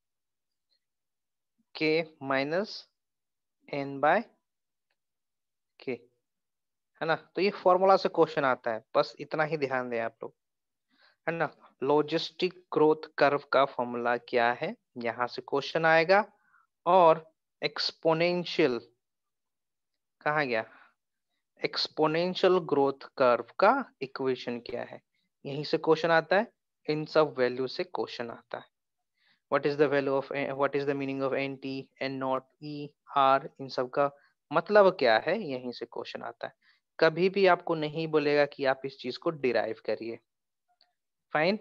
K minus N by K, है ना। तो ये फॉर्मूला से क्वेश्चन आता है, बस इतना ही ध्यान दें आप लोग, है ना। लॉजिस्टिक ग्रोथ कर्व का फॉर्मूला क्या है, यहां से क्वेश्चन आएगा। और एक्सपोनेंशियल कहाँ गया, एक्सपोनेंशियल ग्रोथ कर्व का इक्वेशन क्या है, यहीं से क्वेश्चन आता है। इन सब वैल्यू से क्वेश्चन आता है। What is the value of, what is the meaning of N T, N not, E, R, इन सब का मतलब क्या है, यहीं से क्वेश्चन आता है। कभी भी आपको नहीं बोलेगा कि आप इस चीज को डिराइव करिए। फाइन।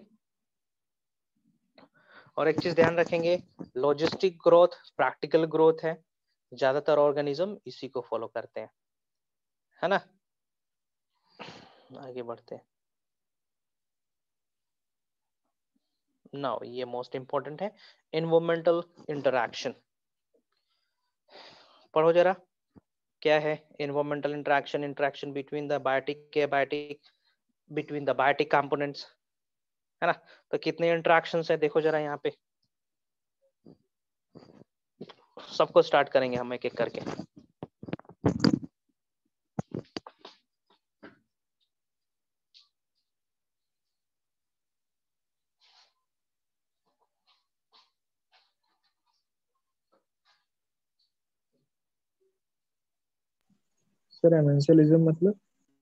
और एक चीज ध्यान रखेंगे, लॉजिस्टिक ग्रोथ प्रैक्टिकल ग्रोथ है, ज्यादातर ऑर्गेनिज्म इसी को फॉलो करते हैं, है ना। आगे बढ़ते हैं। नाउ ये मोस्ट इंपॉर्टेंट है, एनवायरमेंटल इंटरैक्शन। पढ़ो जरा, क्या है environmental interaction, interaction between the biotic, abiotic, between the biotic components, है ना। तो कितने इंटरैक्शंस है देखो जरा यहाँ पे, सबको स्टार्ट करेंगे हम एक एक करके। सर एमेंशियलिज्म मतलब?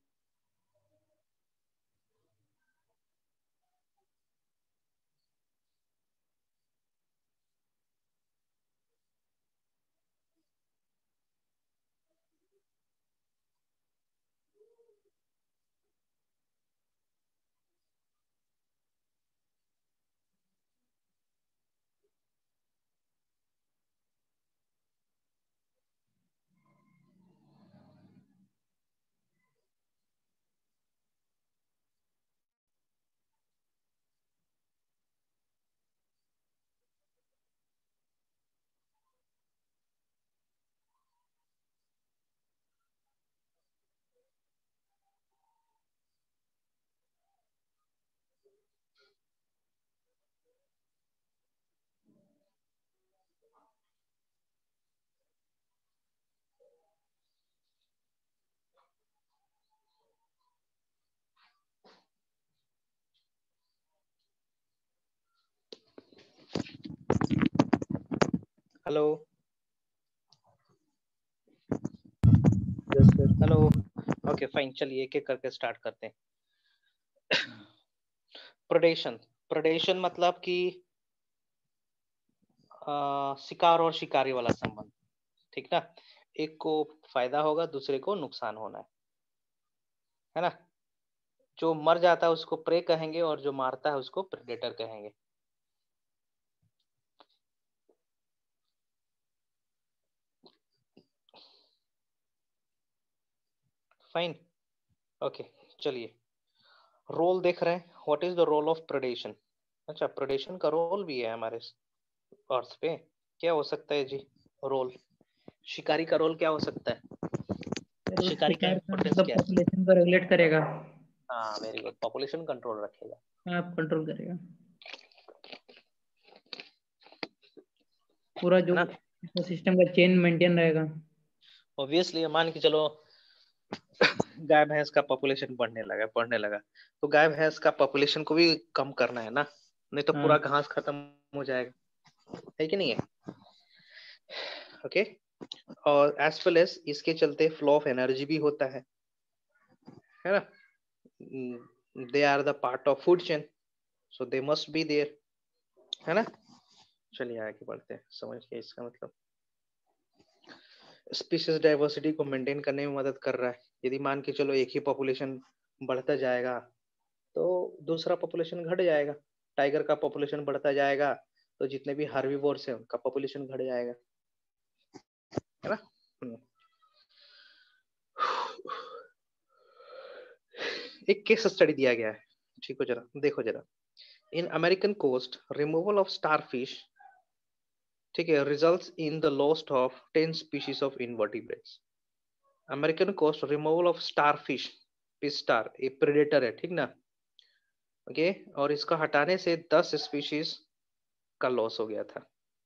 Hello yes sir. Hello. Okay fine, चलिए एक एक करके स्टार्ट करते हैं। प्रेडेशन, प्रेडेशन मतलब कि शिकार और शिकारी वाला संबंध, ठीक ना। एक को फायदा होगा, दूसरे को नुकसान होना है ना। जो मर जाता है उसको प्रे कहेंगे, और जो मारता है उसको प्रेडेटर कहेंगे। फाइन, ओके चलिए। रोल देख रहे हैं, what is the role of predation. अच्छा, प्रेडेशन का रोल भी है हमारे अर्थ पे, क्या हो सकता है जी रोल, शिकारी का रोल क्या हो सकता फिर है, उस शिकारी का शिकार का इम्पोर्टेंस मतलब क्या है। पॉपुलेशन को रेगुलेट करेगा। हाँ वेरी गुड, पॉपुलेशन कंट्रोल रखेगा। हाँ, कंट्रोल करेगा पूरा, है जो ना। सिस्टम का चेन मेंटेन रहेगा। ऑब्वियसली मान के चलो गाय भैंस का पॉपुलेशन बढ़ने लगा, तो गाय भैंस का पॉपुलेशन को भी कम करना है ना, नहीं तो हाँ। पूरा घास खत्म हो जाएगा, है कि नहीं है। ओके। और एज वेल एज इसके चलते फ्लो ऑफ एनर्जी भी होता है ना। They are the part of food chain, so they must be there, है ना। चलिए आगे बढ़ते हैं, समझ गए इसका मतलब। स्पीशीज डाइवर्सिटी को मेंटेन करने में मदद कर रहा है। यदि मान के चलो एक ही पॉपुलेशन बढ़ता जाएगा तो दूसरा पॉपुलेशन घट जाएगा। टाइगर का पॉपुलेशन बढ़ता जाएगा तो जितने भी हार्बीवोर्स हैं उनका पॉपुलेशन घट जाएगा, है ना। एक केस स्टडी दिया गया है, ठीक हो जरा देखो जरा। In American coast removal of starfish, ठीक है, results in the loss of 10 species of invertebrates. American coast removal of starfish, fish star, ये प्रेडेटर है, ठीक ना। ओके, और इसका हटाने से 10 स्पीशीज का लॉस हो गया था।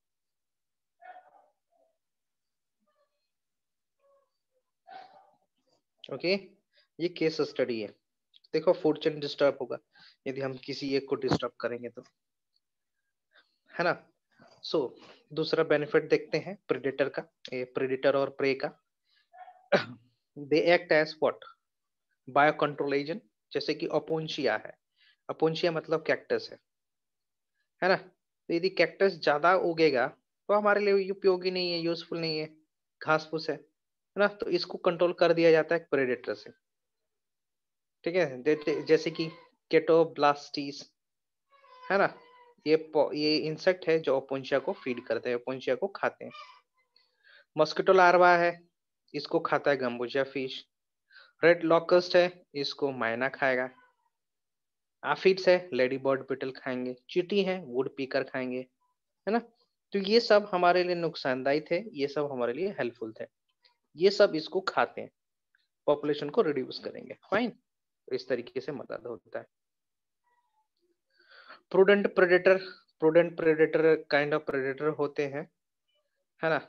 ओके, ये केस स्टडी है। देखो फूड चेन डिस्टर्ब होगा यदि हम किसी एक को डिस्टर्ब करेंगे तो, है ना। सो दूसरा बेनिफिट देखते हैं प्रेडेटर का, ये प्रेडेटर और प्रे का। They act as what, bio control agent. जैसे कि अपोन्शिया है, अपोन्शिया मतलब कैक्टस है ना। तो यदि कैक्टस ज्यादा उगेगा तो हमारे लिए उपयोगी नहीं है, यूजफुल नहीं है, घास फूस है ना। तो इसको कंट्रोल कर दिया जाता है प्रेडेटर से, ठीक है। जैसे कि केटोब्लास्टिस, है ना। ये इंसेक्ट है जो अपोन्शिया को फीड करते हैं, अपोन्शिया को खाते हैं। मस्किटो लार्वा है, इसको खाता है गम्बुजिया फिश। रेड लॉकस्ट है, इसको मायना खाएगा। आफिड्स है, लेडी बर्ड बिटल खाएंगे। चींटी है, वुड पीकर खाएंगे, है ना। तो ये सब हमारे लिए नुकसानदायी थे, ये सब हमारे लिए हेल्पफुल थे। ये सब इसको खाते हैं, पॉपुलेशन को रिड्यूस करेंगे, फाइन। इस तरीके से मदद होता है। Prudent predator, prudent predator kind of predator होते हैं, है ना।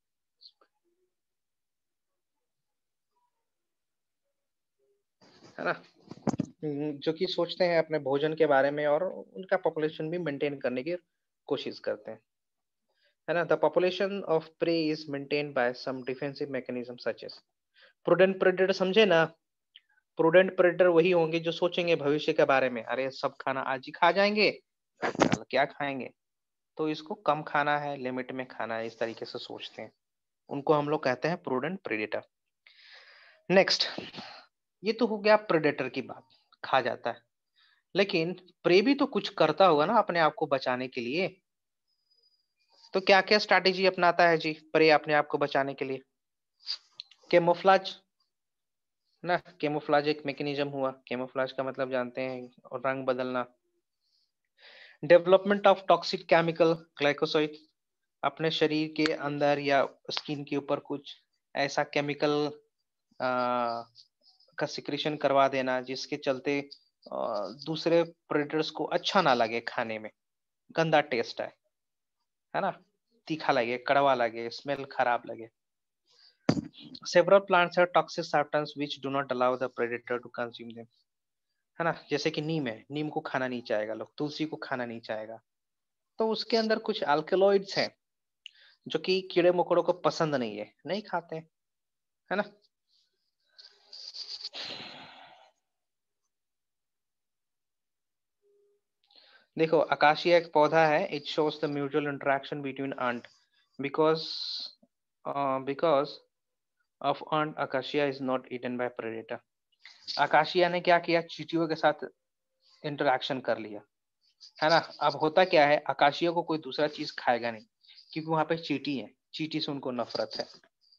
है ना, जो कि सोचते हैं अपने भोजन के बारे में और उनका पॉपुलेशन भी मेंटेन करने की कोशिश करते हैं, है ना। The population of prey is maintained by some defensive mechanism such as. Prudent predator समझे ना, प्रूडेंट प्रेडेटर वही होंगे जो सोचेंगे भविष्य के बारे में, अरे सब खाना आज ही खा जाएंगे, कल क्या खाएंगे, तो इसको कम खाना है, लिमिट में खाना है, इस तरीके से सोचते हैं। उनको हम लोग कहते हैं प्रूडेंट प्रेडेटर। नेक्स्ट, ये तो हो गया प्रेडेटर की बात, खा जाता है। लेकिन प्रे भी तो कुछ करता होगा ना अपने आप को बचाने के लिए। तो क्या क्या स्ट्रैटेजी अपनाता है जी प्रे अपने आप को बचाने के लिए? कैमोफ्लाज ना, कैमोफ्लाज एक मैकेनिज्म हुआ। कैमोफ्लाज का मतलब जानते हैं, और रंग बदलना। Development of toxic chemical glycoside, अपने शरीर के अंदर या स्किन के ऊपर कुछ ऐसा केमिकल का सिक्रेशन करवा देना जिसके चलते दूसरे प्रेडेटर्स को अच्छा ना लगे खाने में, गंदा टेस्ट है ना, तीखा लगे, कड़वा लगे, स्मेल खराब लगे। Several plants have toxic substances which do not allow the predator to consume them, है ना। जैसे कि नीम है, नीम को खाना नहीं चाहेगा लोग, तुलसी को खाना नहीं चाहेगा, तो उसके अंदर कुछ अल्कलॉइड्स हैं जो कि कीड़े मकोड़ों को पसंद नहीं है, नहीं खाते, है ना। देखो अकाशिया एक पौधा है, it shows the mutual interaction between ant because because of ant acacia is not eaten by predator। Acacia ने क्या किया, चींटियों के साथ इंटरेक्शन कर लिया, है ना। अब होता क्या है, अकाशिया को कोई दूसरा चीज खाएगा नहीं क्योंकि वहां पे चींटी है, चींटी से उनको नफरत है।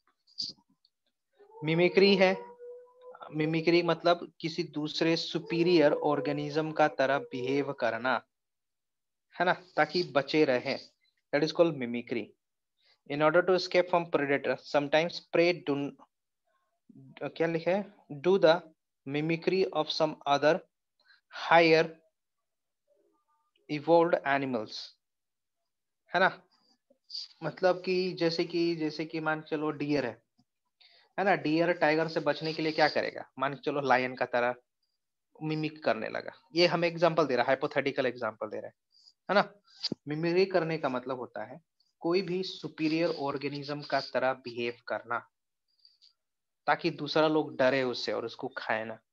मिमिक्री है, मिमिक्री मतलब किसी दूसरे सुपीरियर ऑर्गेनिज्म का तरह बिहेव करना, है ना, ताकि बचे रहे। That is called mimicry. In order to escape from predator sometimes prey do, क्या लिखा है, do the mimicry of some other higher evolved animals, है ना। मतलब कि जैसे कि मान के चलो डियर है ना, डियर टाइगर से बचने के लिए क्या करेगा, मान के चलो लायन का तरह मिमिक करने लगा। ये हमें एग्जांपल दे रहा है, हाइपोथेटिकल एग्जांपल दे रहा है ना। मिमिक्री करने का मतलब होता है कोई भी सुपीरियर ऑर्गेनिज्म का तरह बिहेव करना ताकि दूसरा लोग डरे उससे और उसको खाए ना।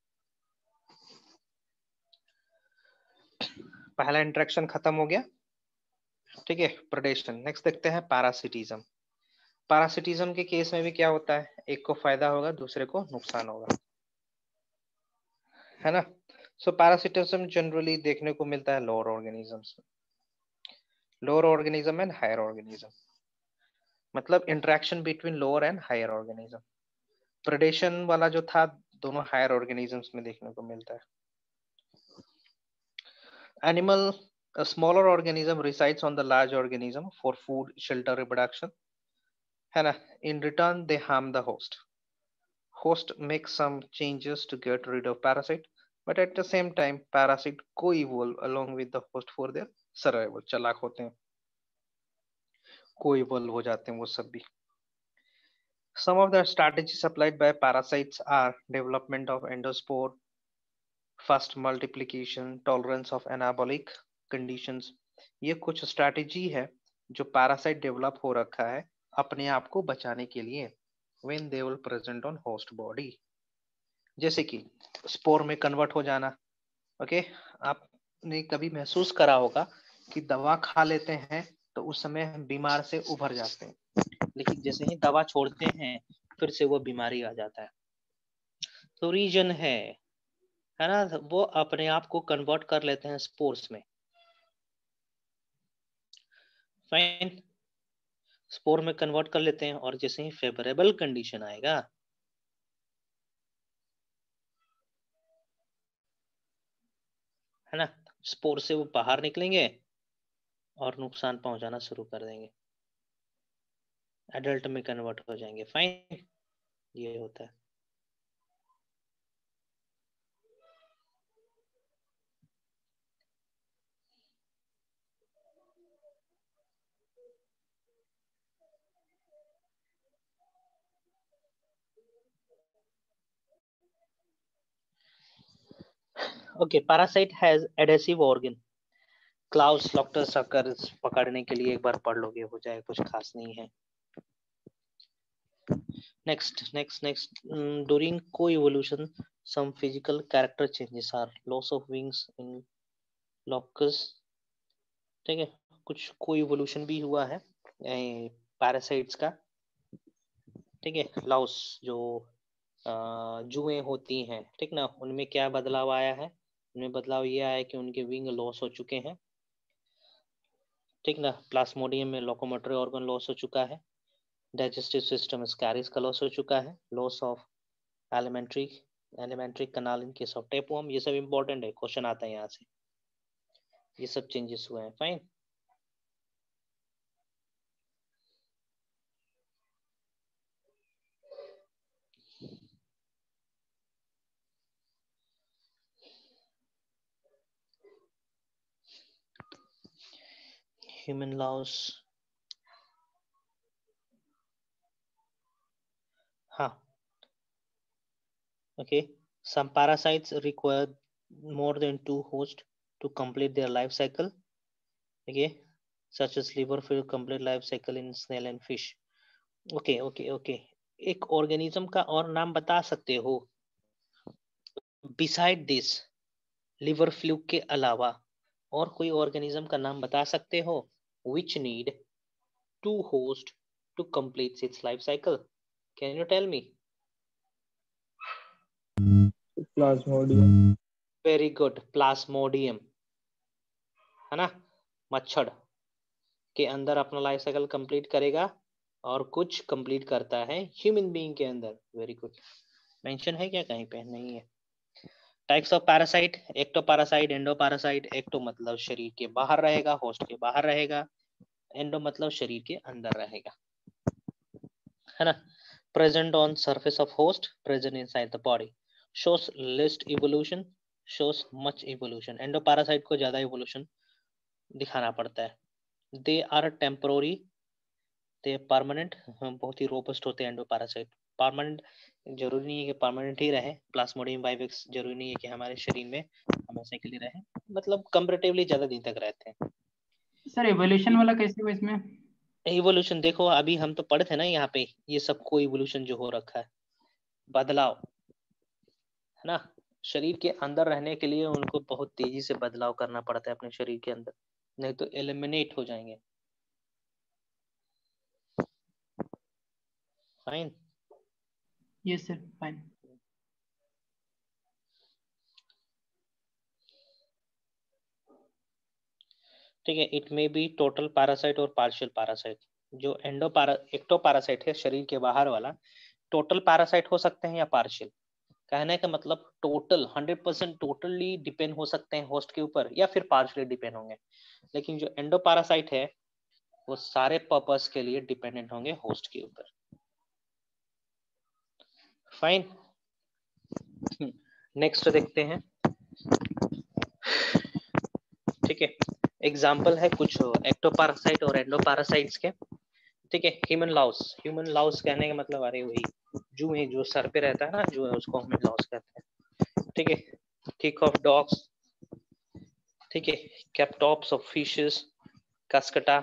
पहला इंटरेक्शन खत्म हो गया, ठीक है, प्रेडेशन। नेक्स्ट देखते हैं पैरासिटिज्म। पैरासिटिज्म के केस में भी क्या होता है, एक को फायदा होगा, दूसरे को नुकसान होगा, है ना। सो पैरासिटिज्म जनरली देखने को मिलता है लोअर ऑर्गेनिजम्स में, lower organism and higher organism, मतलब interaction between lower and higher organism. Predation वाला जो था दोनों हायर ऑर्गेनिजम्स में देखने को मिलता है। Animal, a smaller organism resides on the large organism for food, shelter, reproduction, है ना। In return they harm the host, Host makes some changes to get rid of parasite, but at the same time parasite co-evolve along with the host for their survival. चालाक होते हैं, co-evolve हो जाते हैं वो सब भी. Some of the strategies applied by parasites are development of endospore, fast multiplication, tolerance of anabolic conditions. ये कुछ strategy है जो parasite develop हो रखा है अपने आप को बचाने के लिए when they will present on host body. जैसे कि स्पोर में कन्वर्ट हो जाना. ओके, आपने कभी महसूस करा होगा कि दवा खा लेते हैं तो उस समय हम बीमार से उभर जाते हैं, लेकिन जैसे ही दवा छोड़ते हैं फिर से वो बीमारी आ जाता है. तो रीजन है ना, वो अपने आप को कन्वर्ट कर लेते हैं स्पोर्स में. फाइन, स्पोर में कन्वर्ट कर लेते हैं और जैसे ही फेवरेबल कंडीशन आएगा है ना, स्पोर से वो बाहर निकलेंगे और नुकसान पहुंचाना शुरू कर देंगे, एडल्ट में कन्वर्ट हो जाएंगे. फाइन, ये होता है. Okay, parasite has adhesive organ. Claws लॉक्टर सकर पकड़ने के लिए एक बार पढ़ लोगे हो जाए, कुछ खास नहीं है. Next during co-evolution some physical character changes are loss of wings in locus. ठीक है, कुछ co-evolution भी हुआ है पैरासाइट्स का. ठीक है, लॉस जो जुएं होती हैं, ठीक ना, उनमें क्या बदलाव आया है? उनमें बदलाव ये आया कि उनके विंग लॉस हो चुके हैं. ठीक ना, प्लाज्मोडियम में लोकोमोटरी ऑर्गन लॉस हो चुका है. डाइजेस्टिव सिस्टम स्कैरिस का लॉस हो चुका है. Loss of alimentary canal in case of tapeworm. ये सब इंपॉर्टेंट है, क्वेश्चन आता है यहाँ से. ये सब चेंजेस हुए हैं. फाइन. ह्यूमन लॉस, हाँ. Okay, some parasites require more than 2 hosts to complete their life cycle. Okay, such as liver fill complete life cycle in snail and fish. Okay. एक ऑर्गेनिज्म का और नाम बता सकते हो बिसाइड दिस, लिवर फ्लूक के अलावा और कोई ऑर्गेनिज्म का नाम बता सकते हो which need 2 hosts to complete its life cycle? Can you tell me? Plasmodium. Very good, plasmodium है ना, मच्छर के अंदर अपना लाइफ साइकिल कंप्लीट करेगा और कुछ कंप्लीट करता है ह्यूमन बीइंग के अंदर. Very good. मेंशन है क्या कहीं पे? नहीं है. Types of parasite, ectoparasite, endoparasite. Ecto मतलब शरीर के बाहर रहेगा, होस्ट के बाहर रहेगा. एंडो मतलब शरीर के अंदर रहेगा, है ना. Present on surface of host, present inside the body. Shows least evolution, shows much evolution. Endoparasite को ज्यादा इवोल्यूशन दिखाना पड़ता है. They are temporary, they permanent. बहुत ही रोबस्ट होते हैं एंडोपैरासाइट. परमानेंट जरूरी नहीं है कि परमानेंट ही रहे. प्लाज्मोडियम वाइवेक्स जरूरी नहीं है कि हमारे शरीर में हमेशा के लिए रहे, मतलब कंपैरेटिवली ज्यादा दिन तक रहते हैं. सर एवोल्यूशन वाला कैसे हुआ इसमें? इवोल्यूशन देखो, अभी हम तो पढ़े थे ना यहाँ पे, ये सबको इवोल्यूशन जो हो रखा है, बदलाव है ना. शरीर के अंदर रहने के लिए उनको बहुत तेजी से बदलाव करना पड़ता है अपने शरीर के अंदर, नहीं तो एलिमिनेट हो जाएंगे. फाइन. Yes sir, fine. ठीक है, it may be total parasite और पार्शियल पैरासाइट. जो एक्टोपैरासाइट है शरीर के बाहर वाला, टोटल पैरासाइट हो सकते हैं या पार्शियल. कहने का मतलब टोटल 100% टोटली डिपेंड हो सकते हैं होस्ट के ऊपर, या फिर पार्शियली डिपेंड होंगे. लेकिन जो एंडोपैरासाइट है वो सारे पर्पस के लिए डिपेंडेंट होंगे होस्ट के ऊपर. फाइन। नेक्स्ट देखते हैं। ठीक है, एग्जाम्पल है कुछ एक्टोपैरासाइट और एंडोपैरासाइट्स के। ठीक है, ह्यूमन लाउस। ह्यूमन लाउस कहने का मतलब अरे वही जूहे जो सर पे रहता है ना, जो है उसको ह्यूमन लाउस कहते हैं। ठीक है, किक ऑफ डॉग्स। ठीक है, कैप्टॉप्स ऑफ फिशेस, कास्कटा।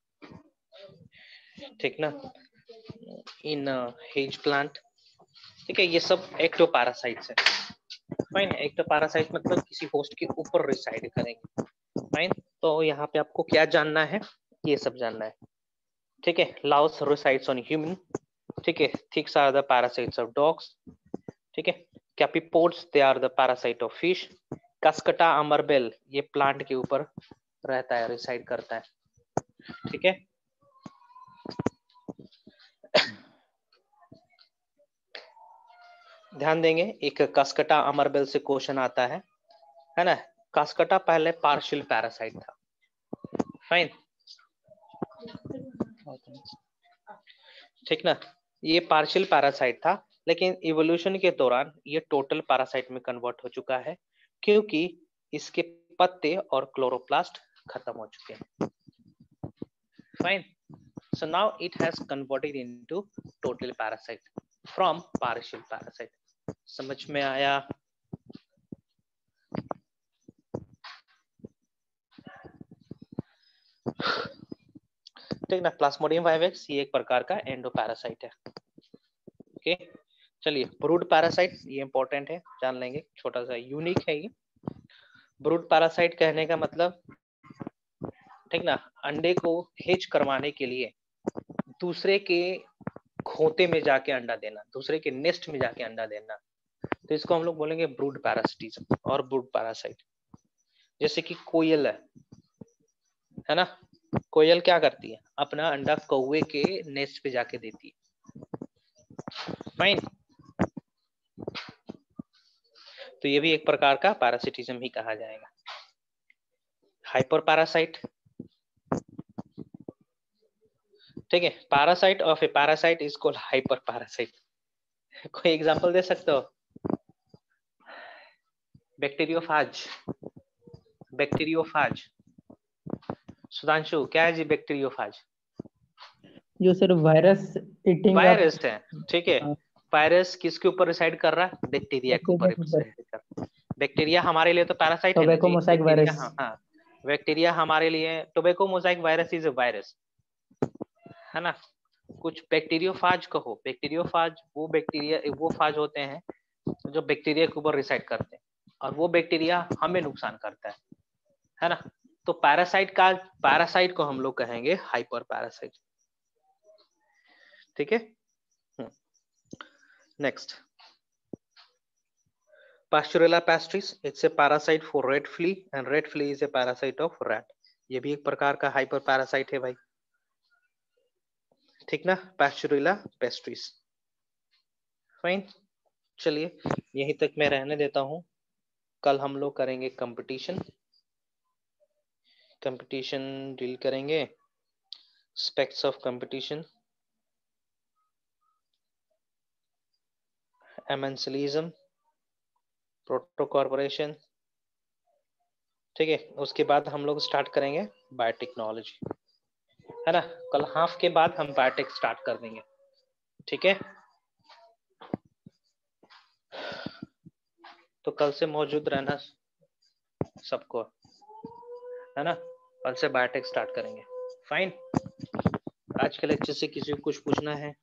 ठीक ना, इन हेज प्लांट। ठीक है, ये सब एक्टोपैरासाइट्स है। फाइन, एक्टोपैरासाइट मतलब किसी होस्ट के ऊपर रिसाइड करेंगे। फाइन, तो यहाँ पे आपको क्या जानना है, ये सब जानना है। ठीक है, लाउस रिसाइड्स ऑन ह्यूमन। ठीक है, ticks are the parasites of dogs. ठीक है, copepods they are the parasite of fish. Cuscuta अमरबेल ये प्लांट के ऊपर रहता है, रिसाइड करता है। ठीक है, ध्यान देंगे, एक कास्कटा अमरबेल से क्वेश्चन आता है ना। कास्कटा पहले पार्शियल पैरासाइट था। फाइन, ठीक ना, ये पार्शियल पैरासाइट था, लेकिन इवोल्यूशन के दौरान ये टोटल पैरासाइट में कन्वर्ट हो चुका है, क्योंकि इसके पत्ते और क्लोरोप्लास्ट खत्म हो चुके हैं। Fine, so now it has converted into total parasite from partial parasite. समझ में आया? ठीक ना, प्लाज्मोडियम वाइवेक्स ये एक प्रकार का एंडोपैरासाइट है। ओके, चलिए ब्रूड पैरासाइट, ये इंपॉर्टेंट है, जान लेंगे, छोटा सा यूनिक है ये। ब्रूड पैरासाइट कहने का मतलब, ठीक ना, अंडे को हेज करवाने के लिए दूसरे के खोते में जाके अंडा देना, दूसरे के नेस्ट में जाके अंडा देना, तो इसको हम लोग बोलेंगे ब्रूड पैरासिटिज्म और ब्रूड पैरासाइट। जैसे कि कोयल है ना, कोयल क्या करती है, अपना अंडा कौवे के नेस्ट पे जाके देती है। फाइन, तो ये भी एक प्रकार का पैरासिटिज्म ही कहा जाएगा। हाइपर पैरासाइट, ठीक है, parasite of a parasite is called hyper parasite. कोई एग्जांपल दे सकते हो? Bacteriophage, bacteriophage. सुधांशु, क्या है जी बैक्टीरियोफाज? जो सिर्फ वायरस ईटिंग वायरस है। ठीक है, वायरस किसके ऊपर रिसाइड कर रहा है? बैक्टीरिया के ऊपर रिसाइड कर रहा है। बैक्टीरिया हमारे लिए तो पैरासाइट है ना जी। Mosaic virus. हाँ, बैक्टीरिया हमारे लिए, tobacco mosaic virus is a virus, है ना। कुछ बैक्टीरियोफाज कहो, बैक्टीरियोफाज वो बैक्टीरिया, वो फाज होते हैं जो बैक्टीरिया के ऊपर रिसाइड करते हैं, और वो बैक्टीरिया हमें नुकसान करता है ना। तो पैरासाइट को हम लोग कहेंगे हाइपर पैरासाइट। ठीक है, next, Pasteurella pastris, it's a parasite for red flea and red flea is a parasite of rat. ये भी एक प्रकार का हाइपर पैरासाइट है भाई, ठीक ना, Pasteurella pastris। फाइन, चलिए यहीं तक मैं रहने देता हूँ। कल हम लोग करेंगे कंपटीशन, कंपटीशन डील करेंगे, aspects of competition, amensalism, proto cooperation. ठीक है, उसके बाद हम लोग स्टार्ट करेंगे बायोटेक्नोलॉजी, है ना। कल हाफ के बाद हम बायोटेक स्टार्ट कर देंगे। ठीक है, तो कल से मौजूद रहना सबको, है ना। कल से बायोटेक स्टार्ट करेंगे। फाइन, आज के लेक्चर से किसी को कुछ पूछना है?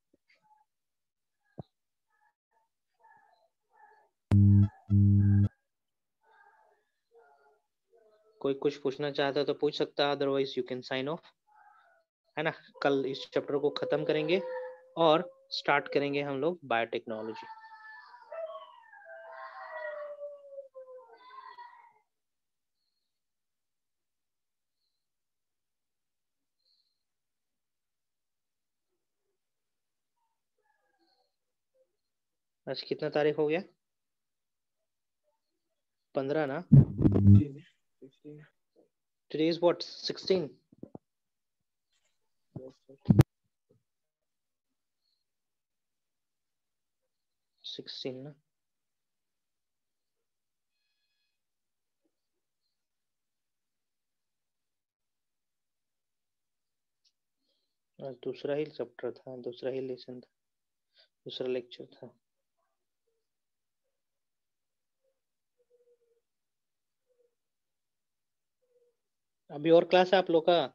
कोई कुछ पूछना चाहता है तो पूछ सकता है, otherwise you can sign off, है ना। कल इस चैप्टर को खत्म करेंगे और स्टार्ट करेंगे हम लोग बायोटेक्नोलॉजी। आज कितना तारीख हो गया? 15 ना? Today is what, 16? 16 ना। आज दूसरा ही चैप्टर था, दूसरा ही लेसन था, दूसरा लेक्चर था। अभी और क्लास है आप लोग का?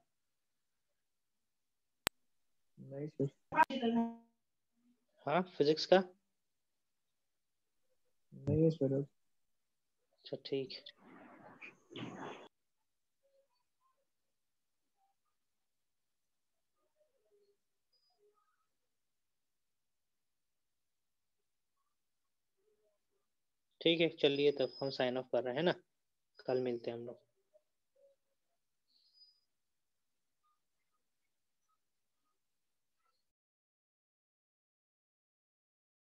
नहीं सर। हाँ, फिजिक्स का? नहीं है सर अब। अच्छा ठीक है। ठीक है, चलिए तब हम साइन ऑफ कर रहे हैं ना, कल मिलते हैं हम लोग।